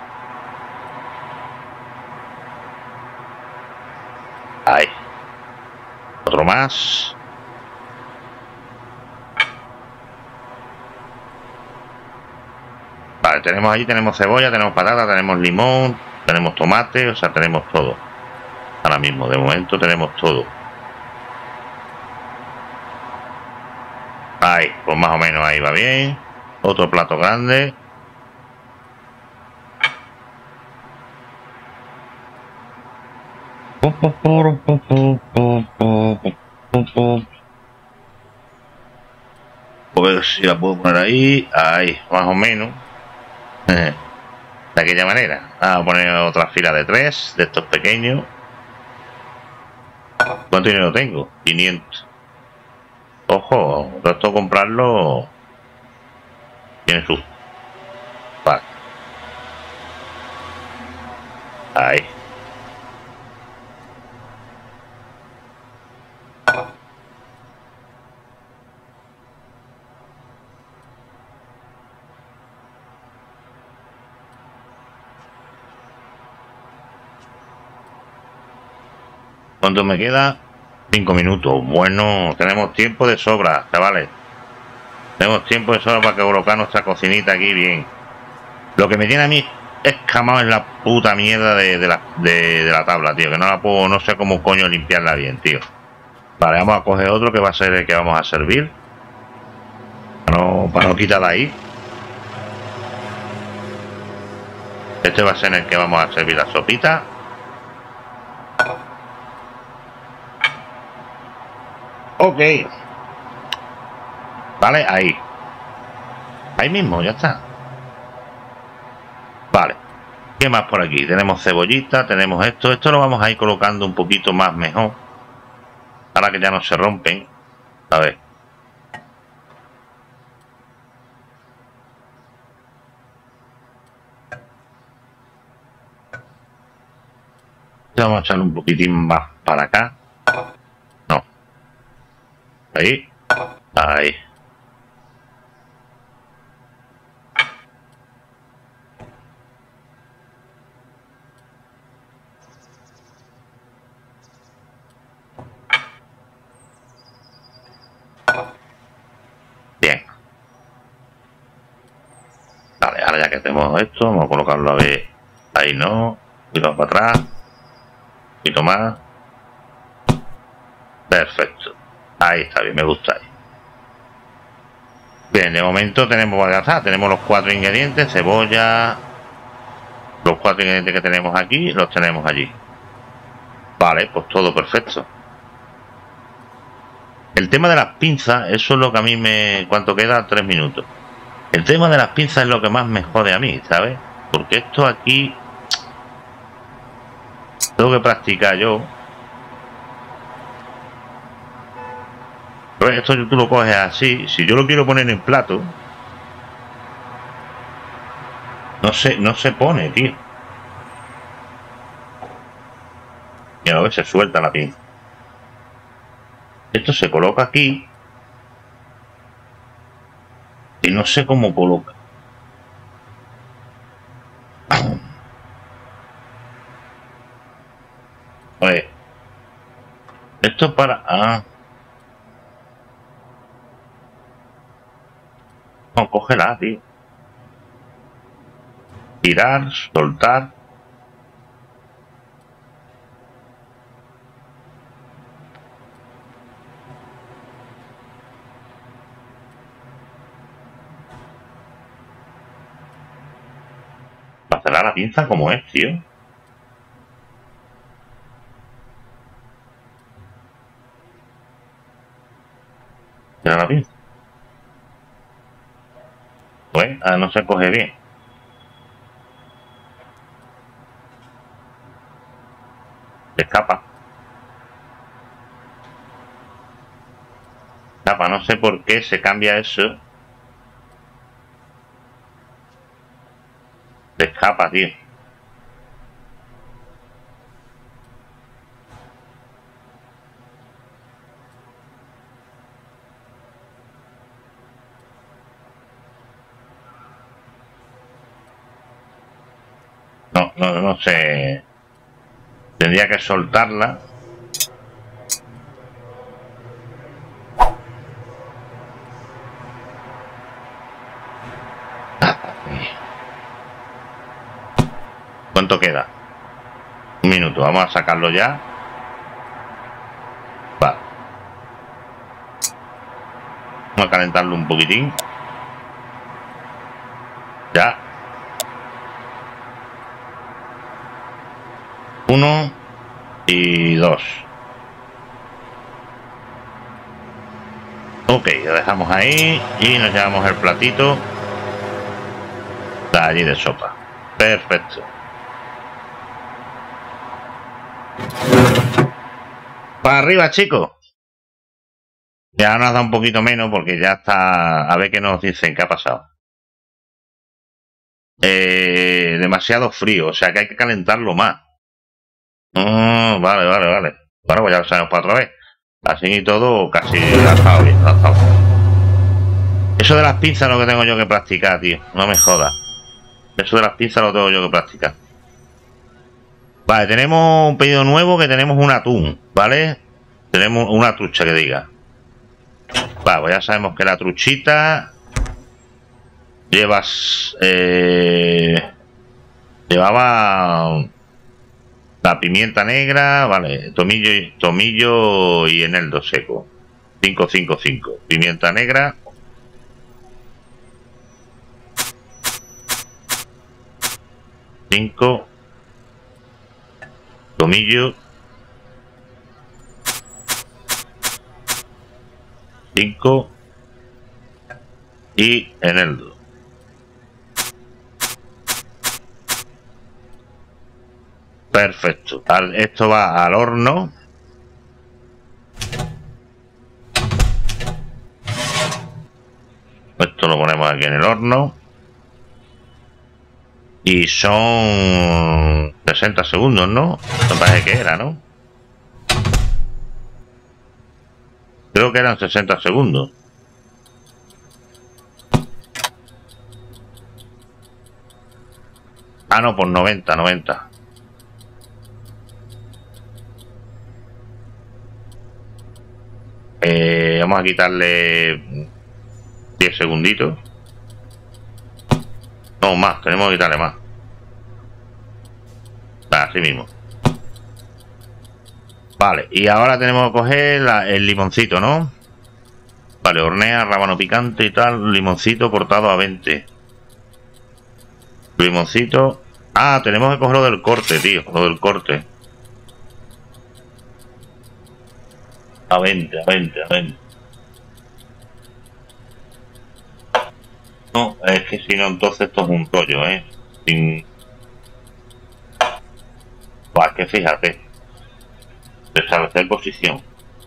Ahí. Otro más. Vale, tenemos allí, tenemos cebolla, tenemos patata, tenemos limón, tenemos tomate, o sea, tenemos todo. Ahora mismo, de momento tenemos todo. Ahí, pues más o menos ahí va bien. Otro plato grande. A ver si la puedo poner ahí. Ahí, más o menos. de aquella manera. Vamos a poner otra fila de tres de estos pequeños. ¿Cuánto dinero tengo? quinientos. Ojo, esto comprarlo tiene su... Vale. Ahí. ¿Cuánto me queda? Cinco minutos. Bueno, tenemos tiempo de sobra, chavales. Tenemos tiempo de sobra para que colocar nuestra cocinita aquí bien. Lo que me tiene a mí escamado es la puta mierda de, de, la, de, de la tabla, tío. Que no la puedo, no sé cómo coño limpiarla bien, tío. Vale, vamos a coger otro que va a ser el que vamos a servir. Para no, para no quitarla ahí. Este va a ser el que vamos a servir la sopita. Ok. Vale, ahí. Ahí mismo, ya está. Vale. ¿Qué más por aquí? Tenemos cebollita, tenemos esto. Esto lo vamos a ir colocando un poquito más mejor. Ahora que ya no se rompen. A ver. Vamos a echarle un poquitín más para acá. No. Ahí. Ahí. Bien. Vale, ahora ya que tenemos esto, vamos a colocarlo a ver. Ahí no. Un poquito para atrás. Un poquito más. Perfecto. Ahí está bien, me gusta ahí. Bien, de momento tenemos, ya está, tenemos los cuatro ingredientes, cebolla. Los cuatro ingredientes que tenemos aquí, los tenemos allí. Vale, pues todo perfecto. El tema de las pinzas, eso es lo que a mí me... ¿Cuánto queda? Tres minutos. El tema de las pinzas es lo que más me jode a mí, ¿sabes? Porque esto aquí... Tengo que practicar yo. Pero esto tú lo coges así. Si yo lo quiero poner en plato... No se, no se pone, tío. Mira, a ver, se suelta la pinza. Esto se coloca aquí. Y no sé cómo coloca. Oye. Esto es para... Ah. No, cógela, tío. Tirar, soltar. Para cerrar la pinza como es, tío. Cierra la pinza. Pues, ah, no se coge bien. Se escapa. Escapa, no sé por qué se cambia eso. Se escapa, tío. No, no, no sé. Tendría que soltarla. ¿Cuánto queda? Un minuto, vamos a sacarlo ya. Vale. Vamos a calentarlo un poquitín. Ya. Uno y dos. Ok, lo dejamos ahí y nos llevamos el platito de allí de sopa. Perfecto. Para arriba, chicos. Ya nos da un poquito menos porque ya está... A ver qué nos dicen, qué ha pasado. Eh, demasiado frío, o sea que hay que calentarlo más. Mm, vale, vale, vale. Bueno, pues ya lo sabemos para otra vez. Así y todo, casi ha estado bien, ha estado bien. Eso de las pinzas es lo que tengo yo que practicar, tío. No me jodas. Eso de las pinzas lo tengo yo que practicar. Vale, tenemos un pedido nuevo que tenemos un atún, ¿vale? Tenemos una trucha que diga. Vale, pues ya sabemos que la truchita llevas... Eh, llevaba la pimienta negra, vale, tomillo y, tomillo y eneldo seco. cinco cinco cinco. Pimienta negra. cinco. Tomillo. cinco. Y eneldo. Perfecto. Al, esto va al horno. Esto lo ponemos aquí en el horno. Y son sesenta segundos, ¿no? Me parece que era, ¿no? Creo que eran sesenta segundos. Ah, no, pues noventa, noventa. Eh, vamos a quitarle diez segunditos. No, más, tenemos que quitarle más. Así mismo. Vale, y ahora tenemos que coger la, el limoncito, ¿no? Vale, hornea, rábano picante y tal, limoncito cortado a veinte. Limoncito. Ah, tenemos que coger lo del corte, tío, lo del corte. A veinte, a veinte, a veinte. No, es que si no, entonces esto es un rollo, ¿eh? Sin... Buah, es que fíjate. Establecer posición.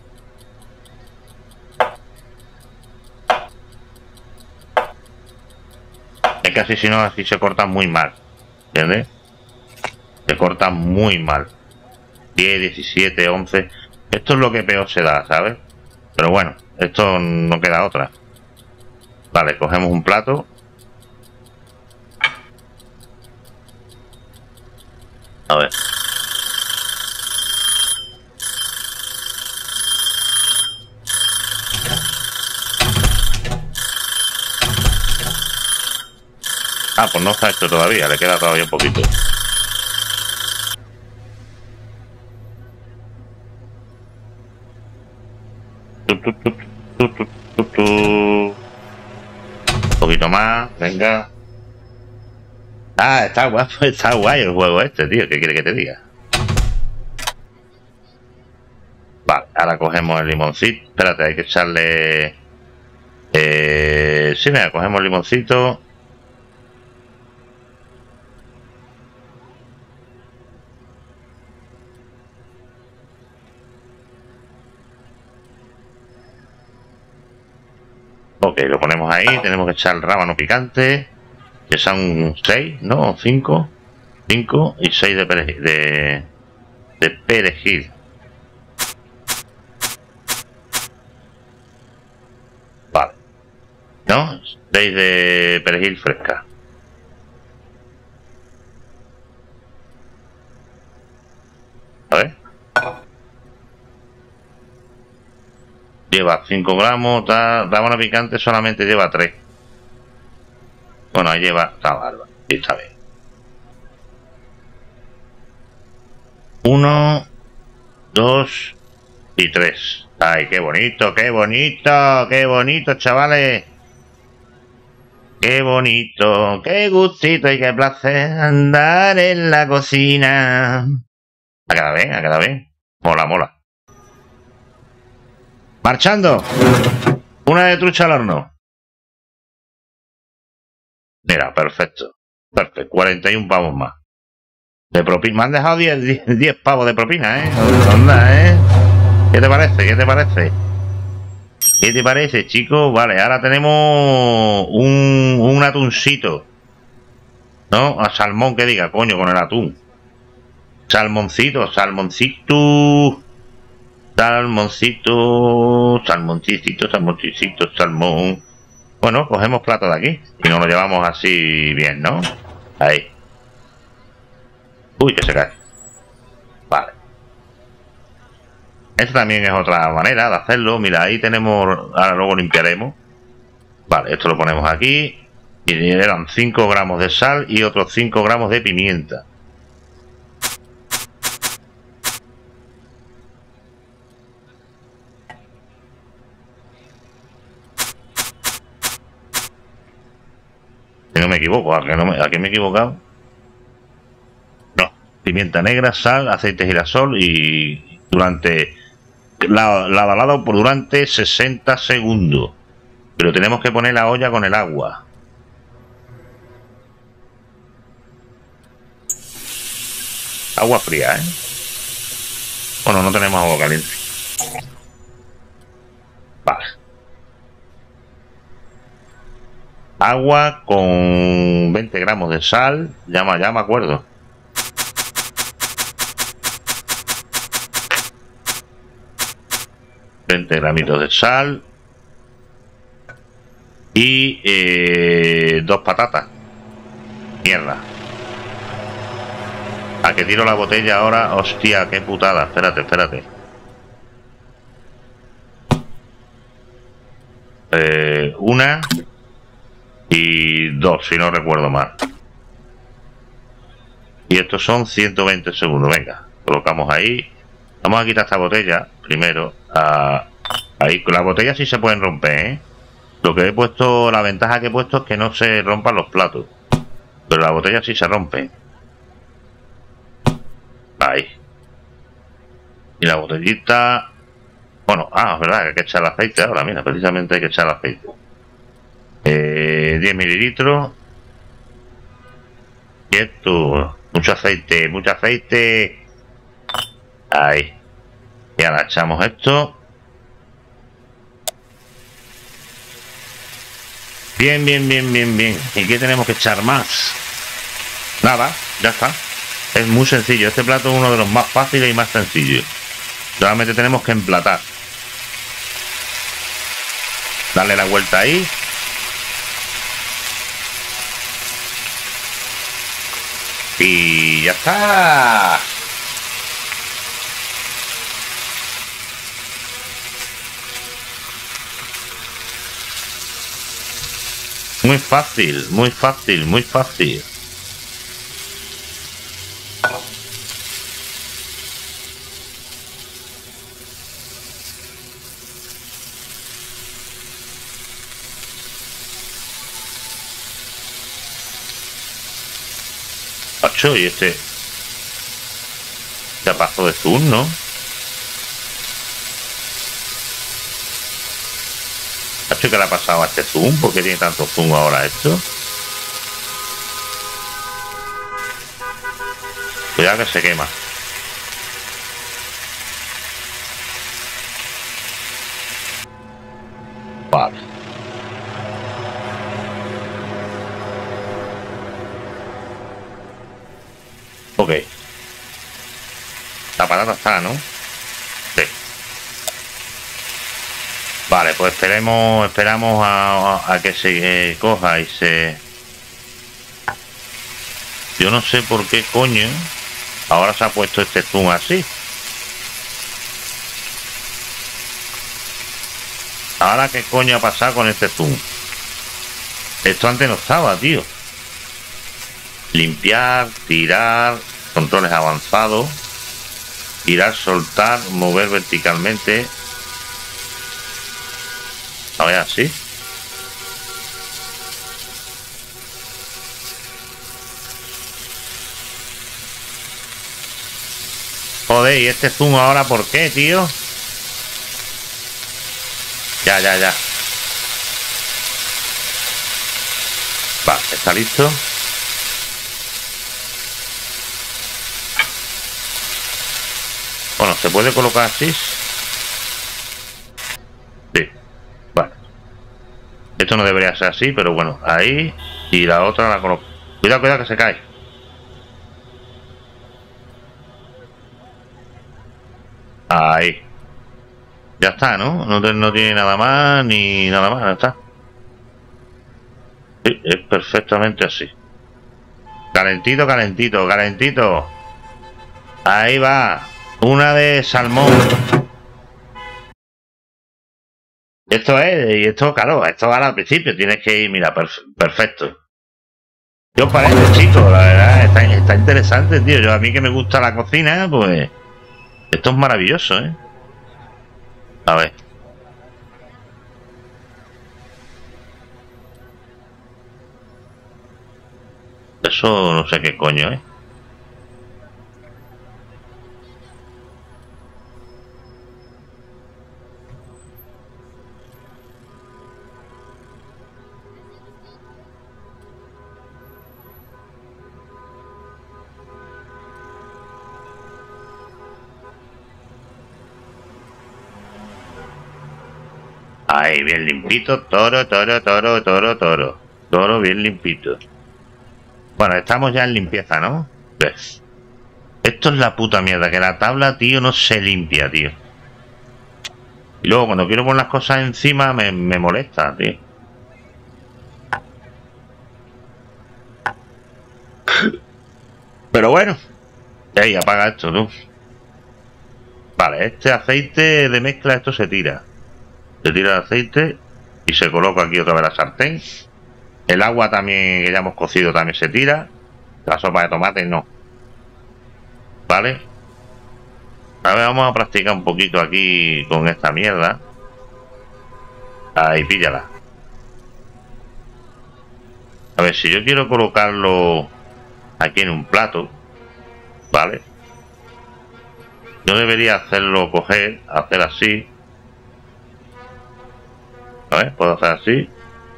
Es que así, si no, así se corta muy mal. ¿Entiendes? Se corta muy mal. diez, diecisiete, once. Esto es lo que peor se da, ¿sabes? Pero bueno, esto no queda otra. Vale, cogemos un plato. A ver. Ah, pues no está hecho todavía, le queda todavía un poquito. Un poquito más, venga. Ah, está guapo, está guay el juego este, tío. ¿Qué quiere que te diga? Vale, ahora cogemos el limoncito. Espérate, hay que echarle... Eh... Sí, mira, cogemos el limoncito. Ok, lo ponemos ahí. Tenemos que echar el rábano picante. Que son seis, ¿no? cinco. cinco y seis de perejil. De, de perejil. Vale. ¿No? seis de perejil fresca. A ver. Lleva cinco gramos. Rábano picante solamente lleva tres. Bueno, ahí lleva... Está bárbaro. Sí, está bien. Uno, dos y tres. Ay, qué bonito, qué bonito, qué bonito, chavales. Qué bonito, qué gustito y qué placer andar en la cocina. Ha quedado bien, ha quedado bien. Mola, mola. Marchando. Una de trucha al horno. Mira, perfecto. Perfecto, cuarenta y un pavos más. De propina. Me han dejado diez pavos de propina, ¿eh? Onda, ¿eh? ¿Qué te parece? ¿Qué te parece? ¿Qué te parece, chicos? Vale, ahora tenemos un, un atuncito. ¿No? A salmón que diga, coño, con el atún. Salmoncito, salmoncito. Salmoncito. Salmoncito, salmoncito, salmón. Bueno, cogemos plato de aquí. Y nos lo llevamos así bien, ¿no? Ahí. Uy, que se cae. Vale. Esta también es otra manera de hacerlo. Mira, ahí tenemos... Ahora luego limpiaremos. Vale, esto lo ponemos aquí. Y eran cinco gramos de sal y otros cinco gramos de pimienta. Si no me equivoco, ¿a que, no me, ¿a que me he equivocado? No. Pimienta negra, sal, aceite de girasol y durante... Lado a lado por durante sesenta segundos. Pero tenemos que poner la olla con el agua. Agua fría, ¿eh? Bueno, no tenemos agua caliente. Vale. Agua con veinte gramos de sal. Ya, ya me acuerdo. veinte gramitos de sal. Y eh, dos patatas. Mierda. A que tiro la botella ahora. Hostia, qué putada. Espérate, espérate. Eh, una y dos, si no recuerdo mal. Y estos son ciento veinte segundos. Venga, colocamos ahí. Vamos a quitar esta botella primero. A, ahí, con las botellas sí se pueden romper, ¿eh? Lo que he puesto, la ventaja que he puesto es que no se rompan los platos. Pero la botella sí se rompe. Ahí. Y la botellita... Bueno, ah, es verdad que hay que echar el aceite ahora, mira, precisamente hay que echar el aceite. Eh, diez mililitros. Y esto, mucho aceite, mucho aceite. Ahí. Y ahora echamos esto. Bien, bien, bien, bien, bien. ¿Y qué tenemos que echar más? Nada, ya está. Es muy sencillo. Este plato es uno de los más fáciles y más sencillos. Solamente tenemos que emplatar. Darle la vuelta ahí. Y ya está. Muy fácil, muy fácil, muy fácil. Pacho, y este... ¿Qué pasó de zoom, no? ¿Qué le ha pasado a este zoom? ¿Por qué tiene tanto zoom ahora esto? Cuidado que se quema. Vale. Ok. La patata está, ¿no? Sí. Vale, pues esperemos, esperamos a, a que se eh, coja y se... Yo no sé por qué coño ahora se ha puesto este zoom así. Ahora qué coño ha pasado con este zoom. Esto antes no estaba, tío. Limpiar, tirar, controles avanzados, tirar, soltar, mover verticalmente. A ver, así. Joder, ¿y este zoom ahora por qué, tío? Ya, ya, ya. Vale, está listo. Bueno, ¿se puede colocar así? Sí. Vale. Esto no debería ser así, pero bueno, ahí. Y la otra la coloco. Cuidado, cuidado que se cae. Ahí. Ya está, ¿no? No, te- no tiene nada más ni nada más, ya está. Sí, es perfectamente así. Calentito, calentito, calentito. Ahí va. Una de salmón. Esto es, y esto, claro, esto ahora al principio tienes que ir, mira, perf- perfecto. ¿Qué os parece, chicos? La verdad, está, está interesante, tío. Yo a mí que me gusta la cocina, pues esto es maravilloso, ¿eh? A ver. Eso no sé qué coño, ¿eh? Ahí, bien limpito. Toro, toro, toro, toro, toro. Toro bien limpito. Bueno, estamos ya en limpieza, ¿no? ¿Ves? Esto es la puta mierda, que la tabla, tío, no se limpia, tío. Y luego cuando quiero poner las cosas encima me, me molesta, tío. Pero bueno. Ahí, apaga esto, tú. Vale, este aceite de mezcla, esto se tira. Se tira el aceite y se coloca aquí otra vez la sartén. El agua también, que ya hemos cocido, también se tira. La sopa de tomate no. ¿Vale? A ver, vamos a practicar un poquito aquí con esta mierda. Ahí, píllala. A ver, si yo quiero colocarlo aquí en un plato, ¿vale? Yo debería hacerlo, coger, hacer así. A ver, puedo hacer así.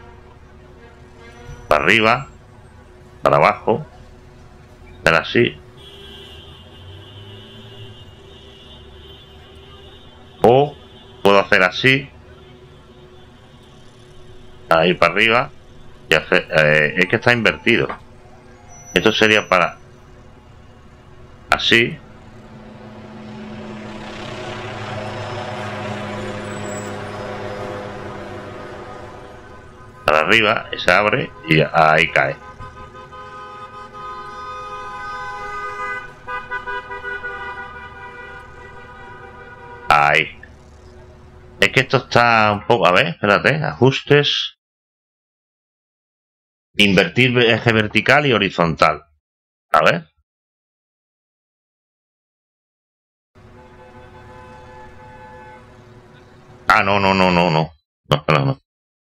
Para arriba, para abajo. Hacer así. O puedo hacer así. Ahí para arriba. Y hacer, eh, es que está invertido. Esto sería para así. Para arriba, y se abre y ahí cae. Ahí. Es que esto está un poco... A ver, espérate. Ajustes. Invertir eje vertical y horizontal. A ver. Ah, no, no, no, no, no. No, espera, no.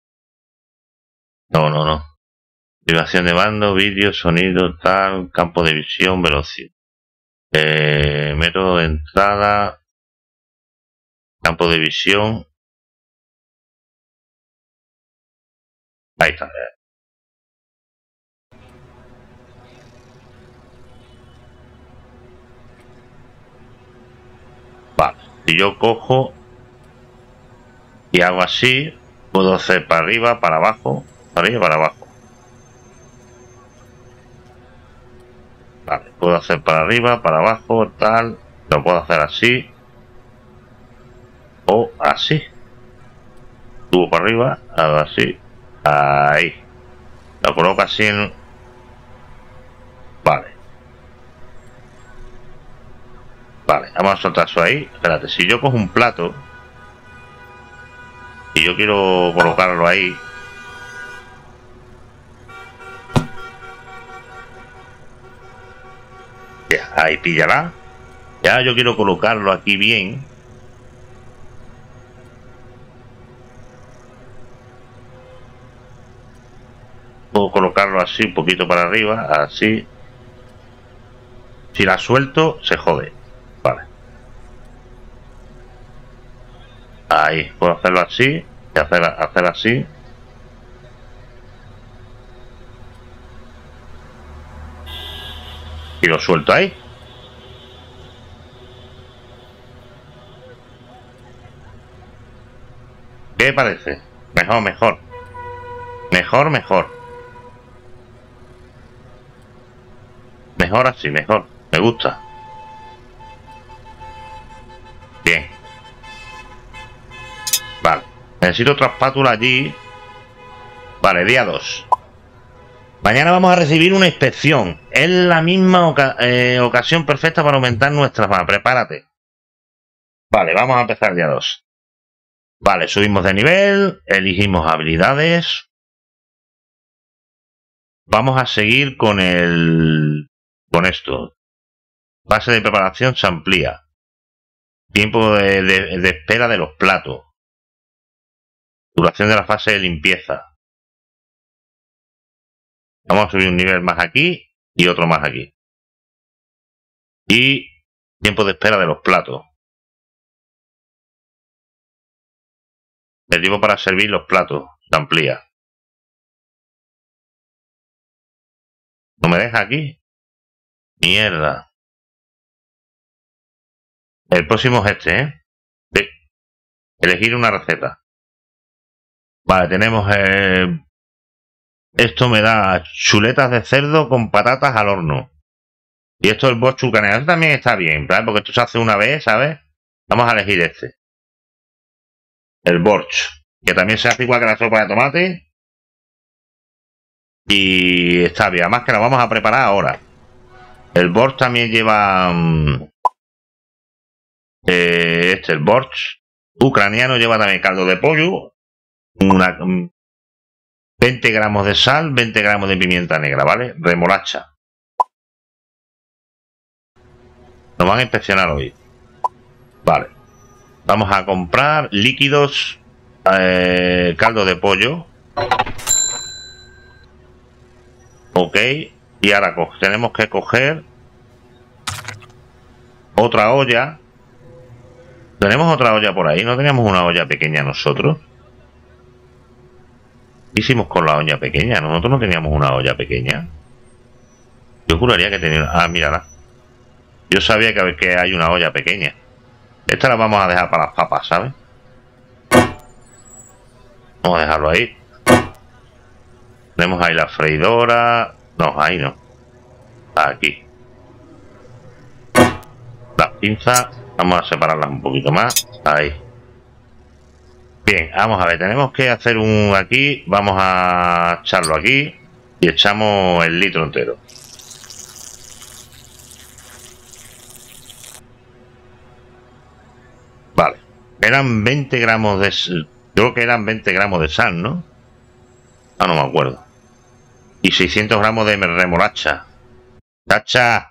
No, no, no. Privación de mando, vídeo, sonido, tal, campo de visión, velocidad. Eh, método de entrada, campo de visión. Ahí está. Vale. Si yo cojo y hago así, puedo hacer para arriba, para abajo, para arriba y para abajo. Vale, puedo hacer para arriba, para abajo, tal. Lo puedo hacer así. O así. Subo para arriba, hago así. Ahí. Lo coloco así en... Vale. Vale, vamos a soltar eso ahí. Espérate, si yo cojo un plato y yo quiero colocarlo ahí, ya, ahí píllala. Ya yo quiero colocarlo aquí bien. Puedo colocarlo así, un poquito para arriba, así. Si la suelto, se jode. Vale. Ahí, puedo hacerlo así y hacer, hacer así. Y lo suelto ahí. ¿Qué parece? Mejor, mejor. Mejor, mejor. Mejor así, mejor. Me gusta. Bien. Vale. Necesito otra espátula allí. Vale, día dos. Mañana vamos a recibir una inspección. Es la misma oca eh, ocasión perfecta para aumentar nuestras manos. Prepárate. Vale, vamos a empezar día dos. Vale, subimos de nivel. Elegimos habilidades. Vamos a seguir con el... Con esto. Fase de preparación se amplía. Tiempo de, de, de espera de los platos. Duración de la fase de limpieza. Vamos a subir un nivel más aquí y otro más aquí. Y tiempo de espera de los platos. El tiempo para servir los platos se amplía. ¿No me deja aquí? Mierda. El próximo es este, ¿eh? Sí. Elegir una receta. Vale, tenemos... Eh... Esto me da chuletas de cerdo con patatas al horno. Y esto el borscht chulcaneado también está bien, ¿sabes? Porque esto se hace una vez, ¿sabes? Vamos a elegir este. El borscht, que también se hace igual que la sopa de tomate. Y está bien, además que la vamos a preparar ahora. El borscht también lleva... Um, eh, este, el borscht ucraniano lleva también caldo de pollo. Una... Um, veinte gramos de sal, veinte gramos de pimienta negra, ¿vale? Remolacha. Nos van a inspeccionar hoy. Vale. Vamos a comprar líquidos, eh, caldo de pollo. Ok. Y ahora tenemos que coger otra olla. ¿Tenemos otra olla por ahí? ¿No teníamos una olla pequeña nosotros? ¿Qué hicimos con la olla pequeña? Nosotros no teníamos una olla pequeña. Yo juraría que tenía... Ah, mírala. Yo sabía que, que hay una olla pequeña. Esta la vamos a dejar para las papas, ¿sabes? Vamos a dejarlo ahí. Tenemos ahí la freidora. No, ahí no. Aquí. Las pinzas. Vamos a separarlas un poquito más. Ahí. Bien, vamos a ver, tenemos que hacer un aquí, vamos a echarlo aquí y echamos el litro entero. Vale, eran veinte gramos de... Creo que eran veinte gramos de sal, ¿no? Ah, no me acuerdo. Y seiscientos gramos de remolacha. ¡Tacha!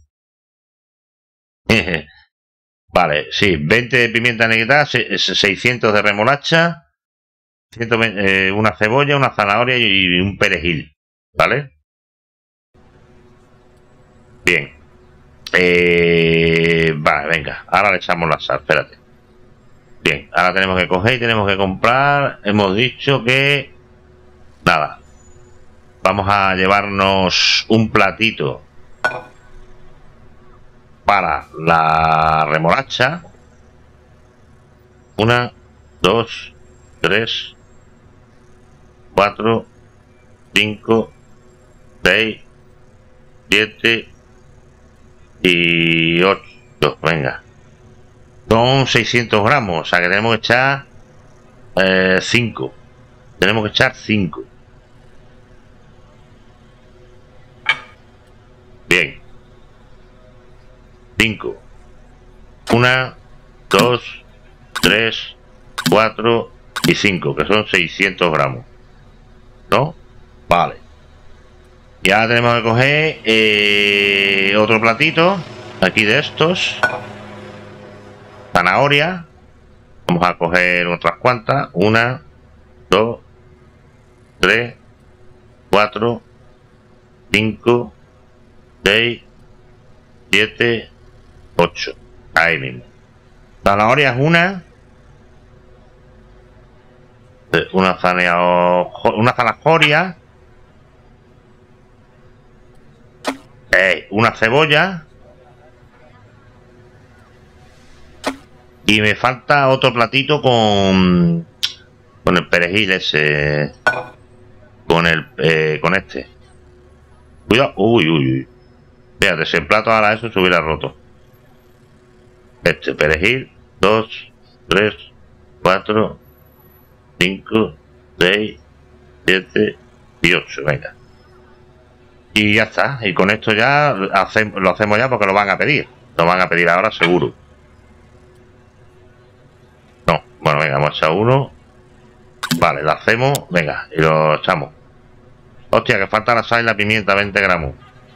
Vale, sí, veinte de pimienta negra, seiscientos de remolacha, ciento veinte, eh, una cebolla, una zanahoria y un perejil, ¿vale? Bien. Eh, vale, venga, ahora le echamos la sal, espérate. Bien, ahora tenemos que coger y tenemos que comprar, hemos dicho que... Nada. Vamos a llevarnos un platito para la remolacha. Una, dos, tres, cuatro, cinco, seis, siete y ocho. Venga. Son seiscientos gramos. O sea que tenemos que echar cinco. Tenemos que echar cinco. Bien. cinco. Una, dos, tres, cuatro y cinco, que son seiscientos gramos. ¿No? Vale. Y ahora tenemos que coger eh, otro platito. Aquí de estos. Zanahoria. Vamos a coger otras cuantas. Una, dos, tres, cuatro, cinco, seis, siete, ocho. Ahí mismo. Zanahoria es una. Una zanahoria. Una zanahoria. Eh, una cebolla. Y me falta otro platito con. perejil ese con el eh, con este. Cuidado. Uy, uy, uy. Fíjate, si el plato ahora eso se hubiera roto. Este perejil. Dos, tres, cuatro, cinco, seis, siete y ocho. Venga. Y ya está. Y con esto ya hace, lo hacemos ya porque lo van a pedir. Lo van a pedir ahora seguro. No. Bueno, venga, vamos a echar uno. Vale, lo hacemos. Venga, y lo echamos. Hostia, que falta la sal y la pimienta, veinte gramos.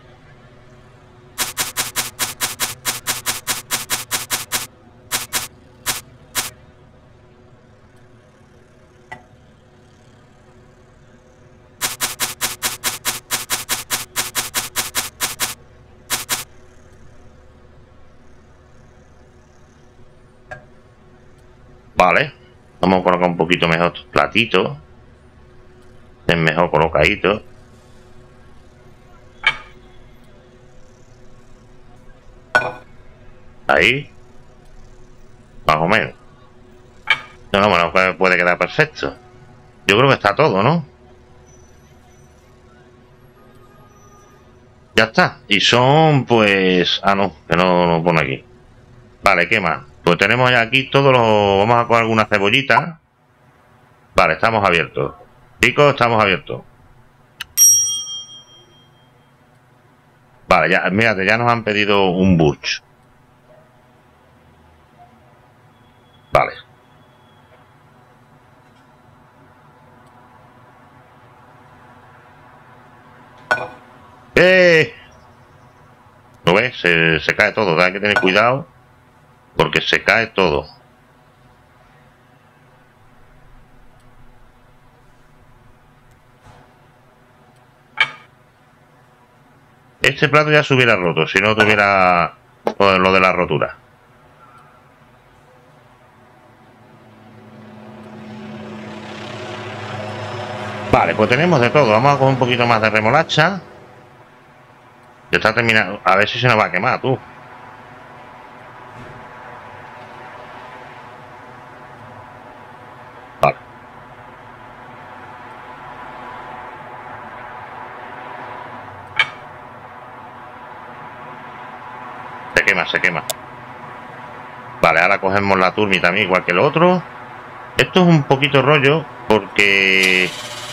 Vale, vamos a colocar un poquito mejor estos platitos. Es mejor colocadito. Ahí. Más o menos. No, no, bueno, pues puede quedar perfecto. Yo creo que está todo, ¿no? Ya está. Y son, pues... Ah, no, que no lo pone aquí. Vale, ¿qué más? Pues tenemos ya aquí todos los... Vamos a coger alguna cebollita. Vale, estamos abiertos. Chicos, estamos abiertos. Vale, ya, mírate, ya nos han pedido un burch. Vale. ¡Eh! ¿Lo ves? Se, se cae todo. Hay que tener cuidado porque se cae todo. Este plato ya se hubiera roto si no tuviera lo de la rotura. Vale, pues tenemos de todo. Vamos a coger un poquito más de remolacha. Ya está terminado. A ver si se nos va a quemar, tú. Vale. Se quema, se quema. Vale, ahora cogemos la turmi también, igual que el otro. Esto es un poquito rollo porque...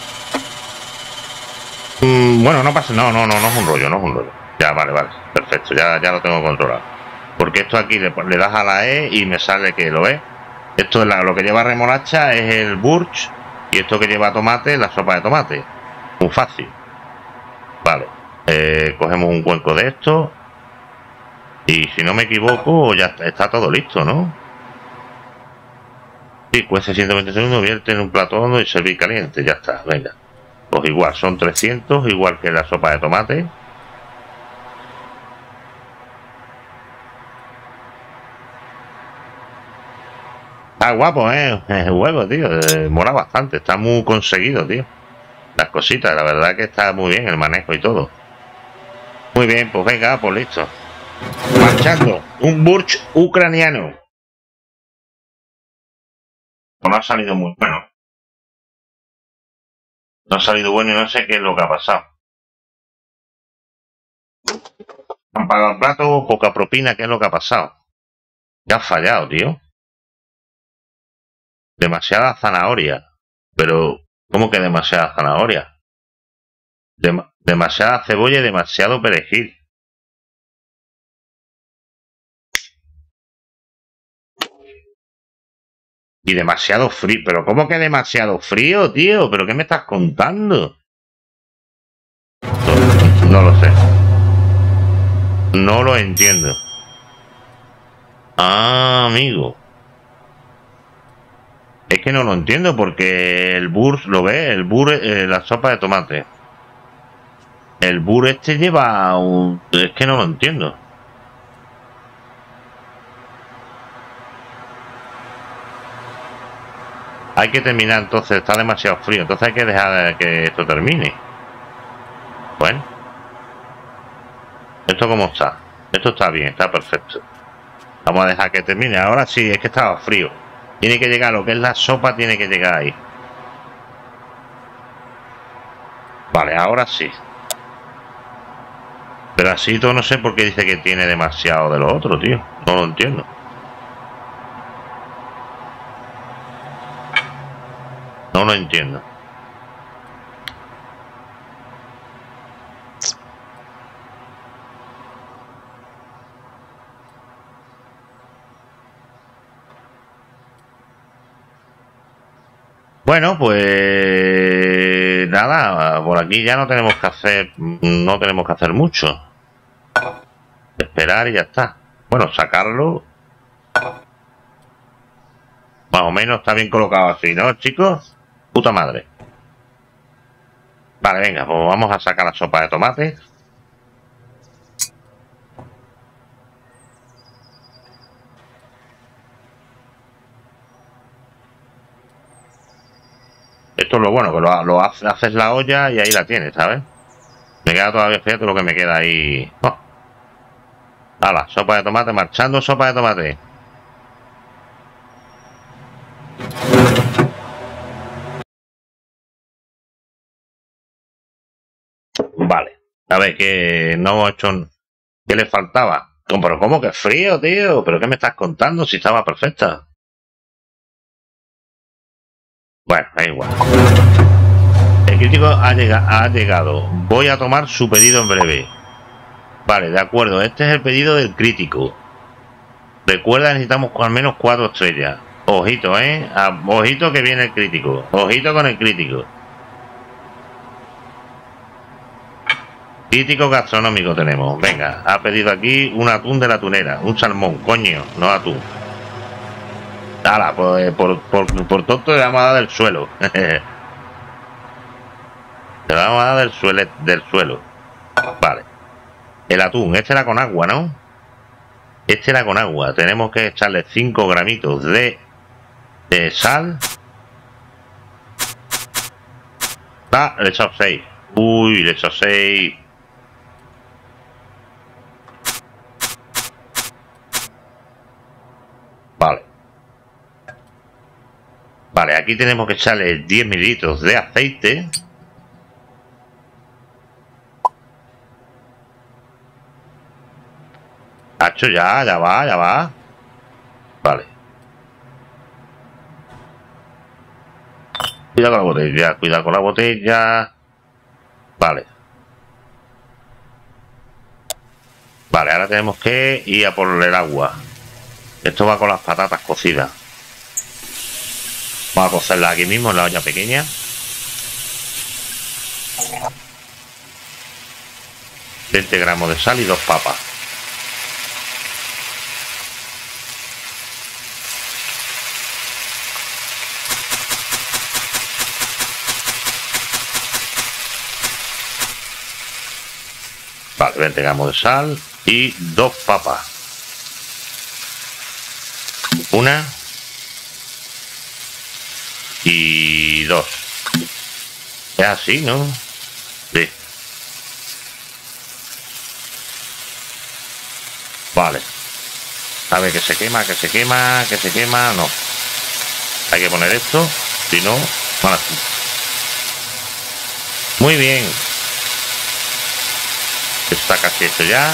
Mm, bueno, no pasa... No, no, no, no es un rollo, no es un rollo. Ya, vale, vale. Perfecto, ya, ya lo tengo controlado. Porque esto aquí le, le das a la E y me sale que lo es. Esto es la, lo que lleva remolacha es el burch. Y esto que lleva tomate es la sopa de tomate. Muy fácil. Vale. Eh, cogemos un cuenco de esto. Y si no me equivoco, ya está, está todo listo, ¿no? Sí, cuece ciento veinte segundos, vierte en un plato hondo y servir caliente. Ya está, venga. Pues igual, son trescientos, igual que la sopa de tomate. Está guapo, ¿eh? El huevo, tío. Eh, mola bastante. Está muy conseguido, tío. Las cositas, la verdad que está muy bien el manejo y todo. Muy bien, pues venga, pues listo. Marchando. Un burch ucraniano. No ha salido muy bueno. No ha salido bueno y no sé qué es lo que ha pasado. Han pagado el plato, poca propina, ¿qué es lo que ha pasado? Ya ha fallado, tío. Demasiada zanahoria. Pero, ¿cómo que demasiada zanahoria? Dem demasiada cebolla y demasiado perejil. Y demasiado frío. ¿Pero cómo que demasiado frío, tío? ¿Pero qué me estás contando? No, no lo sé. No lo entiendo. Ah, amigo. Es que no lo entiendo porque el burr, ¿lo ve? El burr, eh, la sopa de tomate. El burr este lleva un... Es que no lo entiendo. Hay que terminar, entonces está demasiado frío. Entonces hay que dejar que esto termine. Bueno. ¿Esto cómo está? Esto está bien, está perfecto. Vamos a dejar que termine. Ahora sí, es que estaba frío. Tiene que llegar, lo que es la sopa tiene que llegar ahí. Vale, ahora sí. Pero así todo no sé por qué dice que tiene demasiado de lo otro, tío. No lo entiendo. No lo entiendo. Bueno, pues nada, por aquí ya no tenemos que hacer, no tenemos que hacer mucho. Esperar y ya está. Bueno, sacarlo. Más o menos está bien colocado así, ¿no, chicos? Puta madre. Vale, venga, pues vamos a sacar la sopa de tomate. Esto es lo bueno, que lo, lo haces, haces la olla y ahí la tienes, ¿sabes? Me queda todavía, fíjate lo que me queda ahí. Oh. Hala, sopa de tomate, marchando sopa de tomate. Vale, a ver, que no hemos hecho... ¿Qué le faltaba? Pero ¿cómo que frío, tío? ¿Pero qué me estás contando si estaba perfecta? Bueno, da igual. El crítico ha, llega, ha llegado. Voy a tomar su pedido en breve. Vale, de acuerdo. Este es el pedido del crítico. Recuerda, necesitamos al menos cuatro estrellas. Ojito, ¿eh? Ojito que viene el crítico. Ojito con el crítico. Crítico gastronómico tenemos. Venga, ha pedido aquí un atún de la tunera. Un salmón, coño, no atún. Hala, pues por, por, por tonto le vamos a dar del suelo. Le vamos a dar del suelo, del suelo. Vale. El atún, este era con agua, ¿no? Este era con agua. Tenemos que echarle cinco gramitos de, de sal. Ah, le he echado seis. Uy, le he echado seis. Vale. Vale, aquí tenemos que echarle diez mililitros de aceite. Hacho, ya, ya va, ya va. Vale. Cuidado con la botella, cuidado con la botella. Vale. Vale, ahora tenemos que ir a por el agua. Esto va con las patatas cocidas. Vamos a cocerlas aquí mismo en la olla pequeña. veinte gramos de sal y dos papas. Vale, veinte gramos de sal y dos papas. Una y dos. Es así, ¿no? Sí. Vale. A ver, que se quema, que se quema, que se quema. No. Hay que poner esto. Si no, van así. Muy bien. Está casi hecho ya.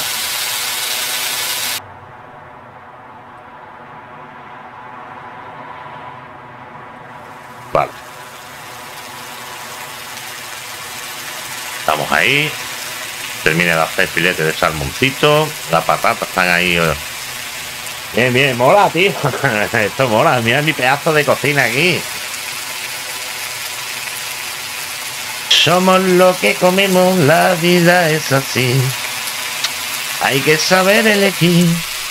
Vale. Estamos ahí. Termine de hacer filete de salmoncito. Las patatas están ahí. Bien, bien, mola, tío. Esto mola. Mira mi pedazo de cocina aquí. Somos lo que comemos, la vida es así. Hay que saber elegir.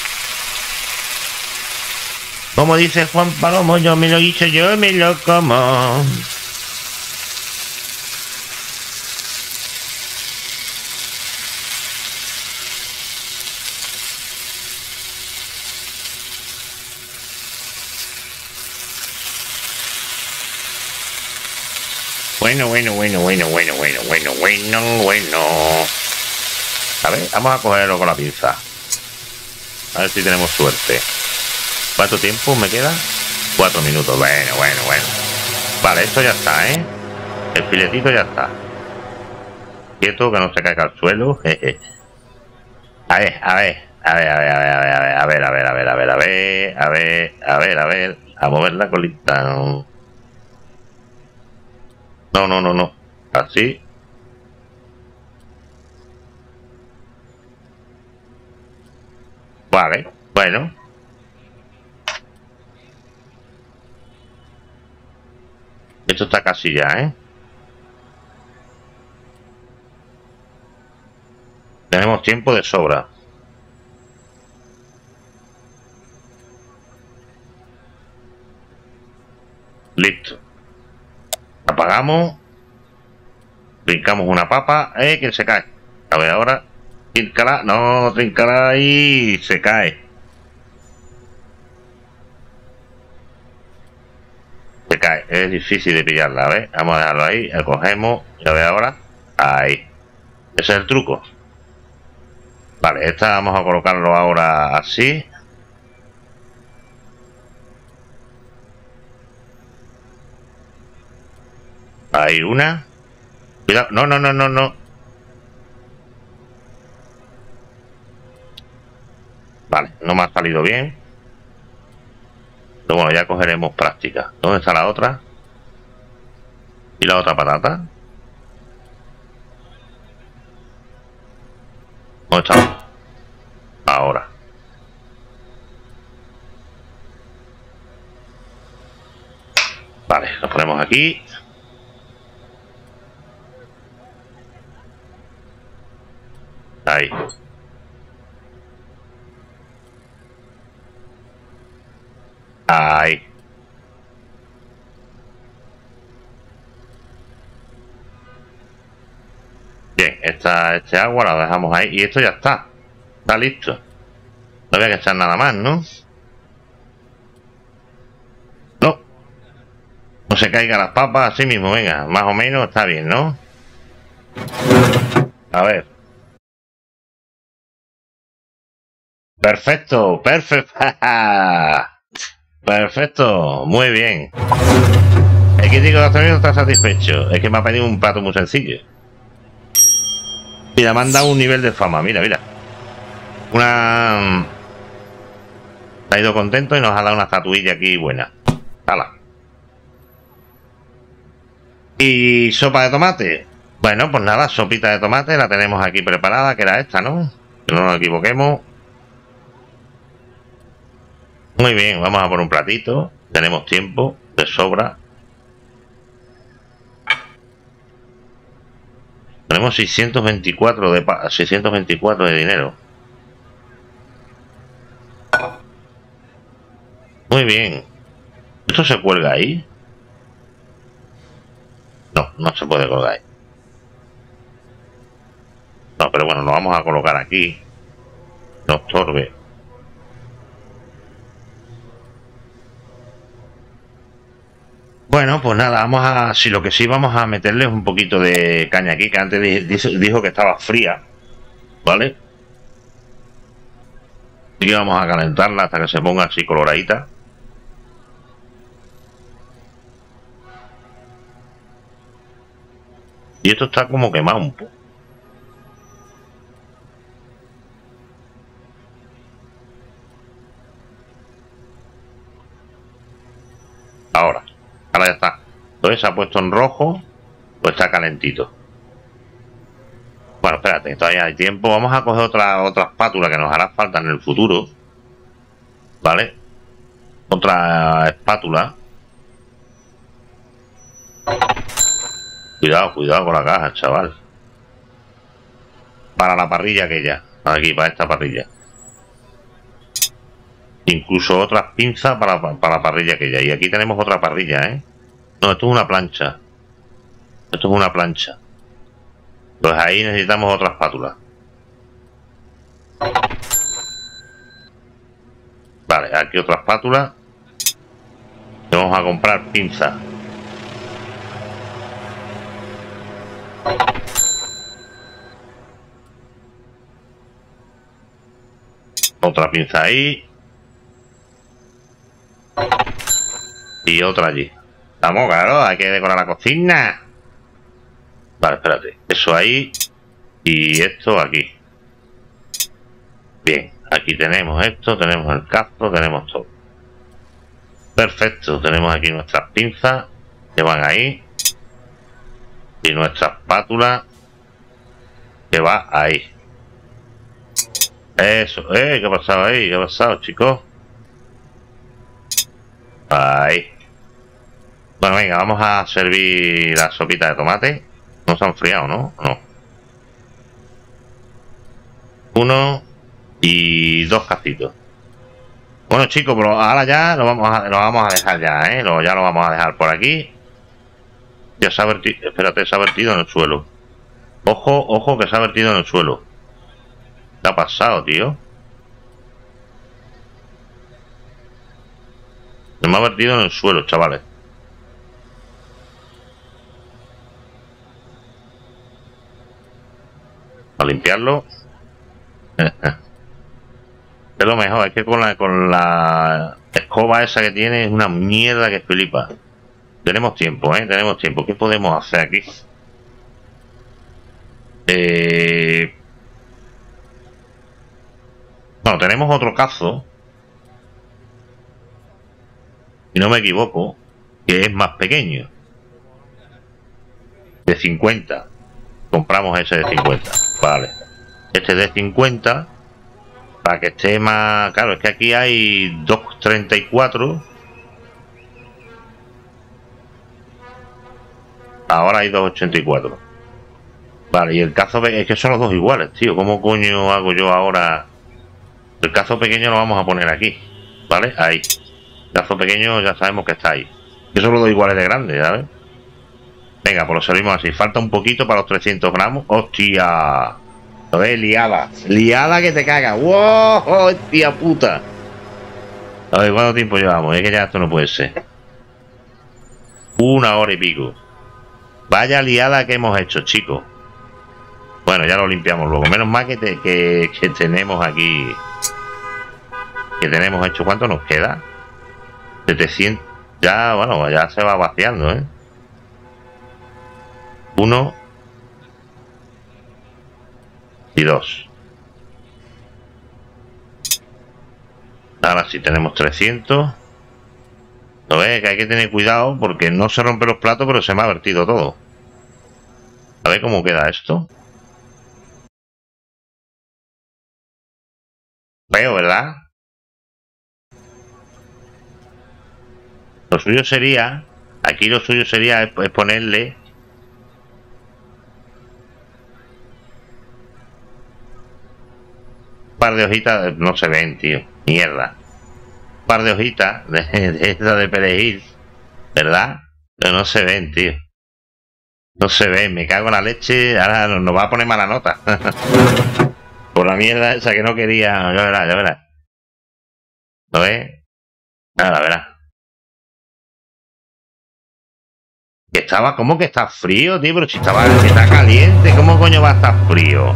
Como dice Juan Palomo, yo me lo hice, yo me lo como. Bueno, bueno, bueno, bueno, bueno, bueno, bueno, bueno, bueno. A ver, vamos a cogerlo con la pinza. A ver si tenemos suerte. ¿Cuánto tiempo me queda? Cuatro minutos. Bueno, bueno, bueno. Vale, esto ya está, ¿eh? El filetito ya está. Quieto, que no se caiga al suelo. Jeje. A ver, a ver, a ver, a ver, a ver, a ver, a ver, a ver, a ver, a ver, a ver, a ver, a ver, a ver, a mover la colita. No, no, no, no. Así. Vale, bueno. Esto está casi ya, ¿eh? Tenemos tiempo de sobra. Listo. Apagamos. Brincamos una papa. ¡Eh! Que se cae. A ver ahora. Tríncala. No, tríncala ahí. Se cae. Se cae. Es difícil de pillarla. A ver. Vamos a dejarlo ahí. La cogemos. Y a ver ahora. Ahí. Ese es el truco. Vale. Esta vamos a colocarlo ahora así. Ahí una. Cuidado. No, no, no, no, no. Vale, no me ha salido bien. Pero bueno, ya cogeremos práctica. ¿Dónde está la otra? ¿Y la otra patata? ¿Dónde está? Ahora. Vale, lo ponemos aquí. Ahí. Ahí. Bien, esta, este agua la dejamos ahí. Y esto ya está. Está listo. No había que echar nada más, ¿no? No. No se caigan las papas así mismo, venga. Más o menos está bien, ¿no? A ver. Perfecto, perfecto. Perfecto, muy bien. El crítico de gastronomía está satisfecho. Es que me ha pedido un plato muy sencillo. Mira, me han dado un nivel de fama. Mira, mira. Una... Ha ido contento y nos ha dado una estatuilla aquí buena. ¡Hala! Y sopa de tomate. Bueno, pues nada, sopita de tomate la tenemos aquí preparada, que era esta, ¿no? Que no nos equivoquemos. Muy bien, vamos a por un platito. Tenemos tiempo de sobra. Tenemos seiscientos veinticuatro de pa seiscientos veinticuatro de dinero. Muy bien. ¿Esto se cuelga ahí? No, no se puede colgar ahí. No, pero bueno, lo vamos a colocar aquí. No estorbe. Bueno, pues nada, vamos a... Si lo que sí, vamos a meterles un poquito de caña aquí, que antes di dijo que estaba fría. ¿Vale? Y vamos a calentarla hasta que se ponga así coloradita. Y esto está como quemado un poco. Ahora. Ahora ya está. Entonces se ha puesto en rojo. Pues está calentito. Bueno, espérate, todavía hay tiempo. Vamos a coger otra, otra espátula que nos hará falta en el futuro. ¿Vale? Otra espátula. Cuidado, cuidado con la caja, chaval. Para la parrilla aquella. Aquí, para esta parrilla. Incluso otras pinzas para, para la parrilla aquella. Y aquí tenemos otra parrilla, ¿eh? No, esto es una plancha. Esto es una plancha. Pues ahí necesitamos otra espátula. Vale, aquí otra espátula. Y vamos a comprar pinza. Otra pinza ahí. Y otra allí. Vamos, claro, hay que decorar la cocina. Vale, espérate. Eso ahí. Y esto aquí. Bien, aquí tenemos esto, tenemos el cazo, tenemos todo. Perfecto, tenemos aquí nuestras pinzas que van ahí. Y nuestra espátula que va ahí. Eso, eh, ¿qué ha pasado ahí? ¿Qué ha pasado, chicos? Ahí. Bueno, venga, vamos a servir la sopita de tomate. No se ha enfriado, ¿no? No. Uno y dos cacitos. Bueno, chicos, pero ahora ya lo vamos a, lo vamos a dejar ya, ¿eh? Lo, ya lo vamos a dejar por aquí. Ya se ha vertido, espérate, se ha vertido en el suelo. Ojo, ojo que se ha vertido en el suelo. ¿Qué ha pasado, tío? Se me ha vertido en el suelo, chavales. A limpiarlo. Es lo mejor, es que con la, con la escoba esa que tiene es una mierda que flipa. Tenemos tiempo, ¿eh? Tenemos tiempo. ¿Qué podemos hacer aquí? Eh... Bueno, tenemos otro cazo. Si no me equivoco, que es más pequeño. De cincuenta. Compramos ese de cincuenta. Vale. Este de cincuenta. Para que esté más... Claro, es que aquí hay dos treinta y cuatro. Ahora hay dos ochenta y cuatro. Vale, y el cazo... Es que son los dos iguales, tío. ¿Cómo coño hago yo ahora? El cazo pequeño lo vamos a poner aquí. ¿Vale? Ahí. El cazo pequeño ya sabemos que está ahí. Que son los dos iguales de grande, ¿sabes? Venga, pues lo servimos así. Falta un poquito para los trescientos gramos. ¡Hostia! ¿Lo ves? Liada. Liada que te caga. ¡Wow! ¡Hostia puta! A ver, ¿cuánto tiempo llevamos? Es que ya esto no puede ser. Una hora y pico. Vaya liada que hemos hecho, chicos. Bueno, ya lo limpiamos luego. Menos mal que, te, que, que tenemos aquí... Que tenemos hecho... ¿Cuánto nos queda? setecientos... Ya, bueno, ya se va vaciando, ¿eh? Uno... Y dos. Ahora sí tenemos trescientos. ¿Lo ves? Que hay que tener cuidado porque no se rompen los platos, pero se me ha vertido todo. A ver cómo queda esto. Veo, ¿verdad? Lo suyo sería... Aquí lo suyo sería es ponerle... Un par de hojitas... No se ven, tío. Mierda. Un par de hojitas de, de esta de perejil. ¿Verdad? Pero no se ven, tío. No se ven. Me cago en la leche. Ahora nos va a poner mala nota. Por la mierda esa que no quería. Ya verás, ya verás. ¿Lo ves? Nada, verás. Que estaba, ¿cómo que está frío, tío? Pero si estaba, si está caliente, ¿cómo coño va a estar frío?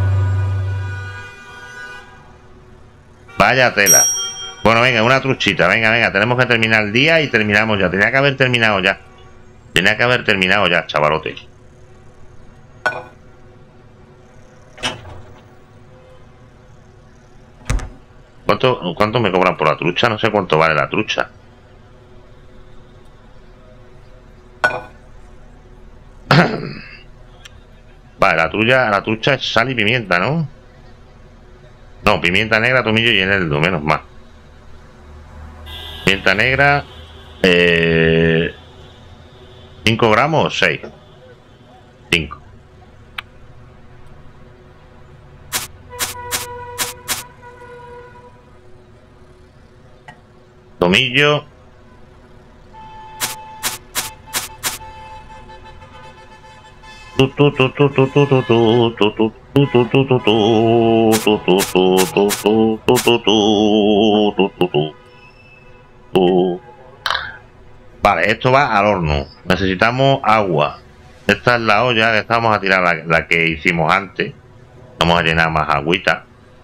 Vaya tela. Bueno, venga, una truchita, venga, venga, tenemos que terminar el día y terminamos ya. Tenía que haber terminado ya. Tenía que haber terminado ya, chavalote. ¿Cuánto, cuánto me cobran por la trucha? No sé cuánto vale la trucha. Vale, la trucha, la trucha es sal y pimienta, ¿no? No, pimienta negra, tomillo y eneldo, menos mal. Pimienta negra, eh, ¿cinco gramos o seis? cinco. Tomillo. Vale, esto va al horno. Necesitamos agua. Esta es la olla que estamos a tirar, la, la que hicimos antes. Vamos a llenar más agüita.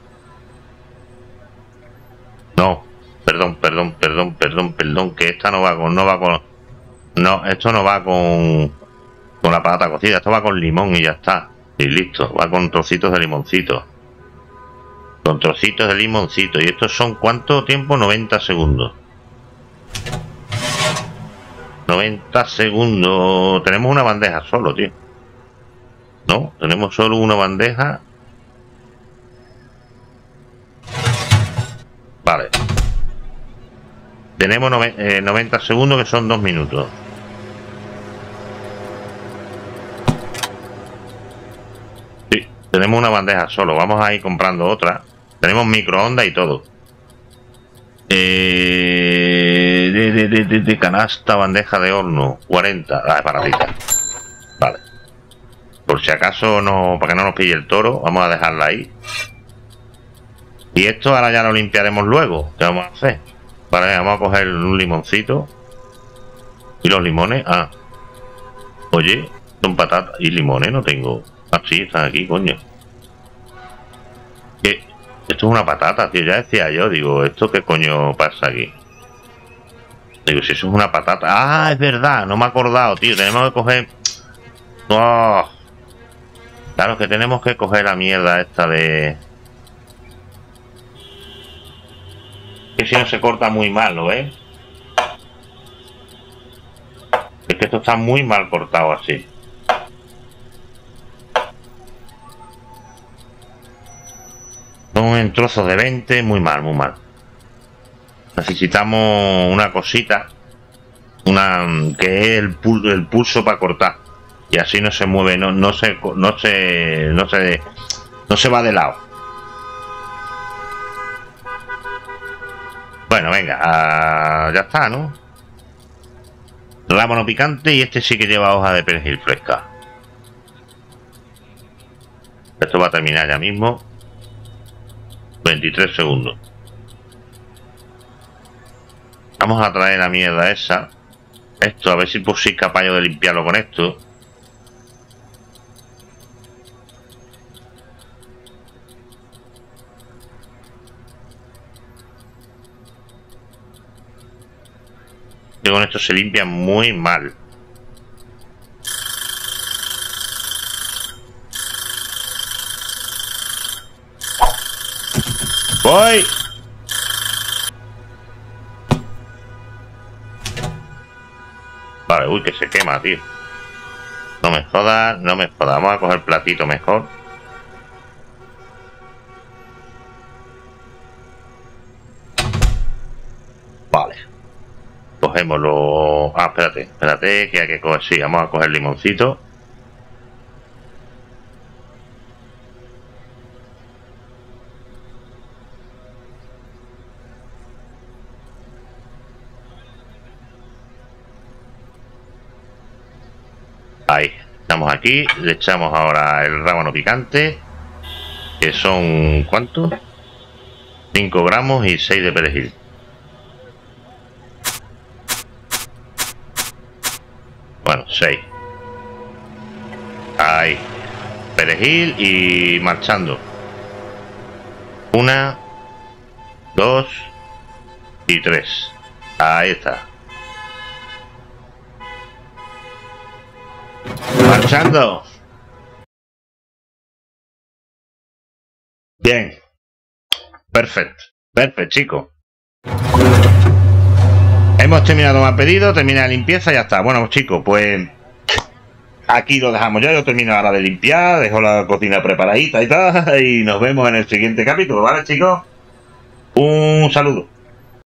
No, perdón, perdón, perdón, perdón, perdón, que esta no va con, no va con, no, esto no va con, con la patata cocida, esto va con limón y ya está. Y listo, va con trocitos de limoncito. Con trocitos de limoncito. ¿Y estos son cuánto tiempo? noventa segundos. noventa segundos. Tenemos una bandeja solo, tío. No, tenemos solo una bandeja. Vale. Tenemos noventa segundos, que son dos minutos. Sí, tenemos una bandeja solo. Vamos a ir comprando otra. Tenemos microondas y todo. Eh, de, de, de, de, de canasta, bandeja de horno. cuarenta. Ah, es baratita. Vale. Por si acaso, no, para que no nos pille el toro, vamos a dejarla ahí. Y esto ahora ya lo limpiaremos luego. ¿Qué vamos a hacer? Vale, vamos a coger un limoncito. ¿Y los limones? Ah. Oye, son patatas y limones, no tengo. Ah, sí, están aquí, coño. ¿Qué? Esto es una patata, tío. Ya decía yo, digo, ¿esto qué coño pasa aquí? Digo, si eso es una patata. Ah, es verdad, no me he acordado, tío. Tenemos que coger... Oh. Claro que tenemos que coger la mierda esta de... Que si no se corta muy mal, ¿lo ves? Es que esto está muy mal cortado así. Son en trozos de veinte, muy mal, muy mal. Necesitamos una cosita, una que es el pulso, el pulso para cortar, y así no se mueve, no, no se, no se, no se, no se va de lado. Bueno, venga, uh, ya está, ¿no? Rábano picante, y este sí que lleva hoja de perejil fresca. Esto va a terminar ya mismo. veintitrés segundos. Vamos a traer la mierda esa. Esto, a ver si pues soy capaz yo de limpiarlo con esto. Que con esto se limpia muy mal. ¡Voy! Vale, uy, que se quema, tío. No me jodas, no me jodas. Vamos a coger platito mejor. Vale. Cogemos los... Ah, espérate, espérate, que hay que coger... Sí, vamos a coger limoncito. Ahí, estamos aquí, le echamos ahora el rábano picante, que son, ¿cuánto? cinco gramos y seis de perejil. Bueno, seis. Ahí, perejil y marchando. Una, dos y tres. Ahí está. Marchando. Bien. Perfecto. Perfecto, chicos. Hemos terminado más pedido, termina la limpieza y ya está. Bueno, chicos, pues aquí lo dejamos ya. Yo termino ahora de limpiar, dejo la cocina preparadita y tal. Y nos vemos en el siguiente capítulo, ¿vale, chicos? Un saludo.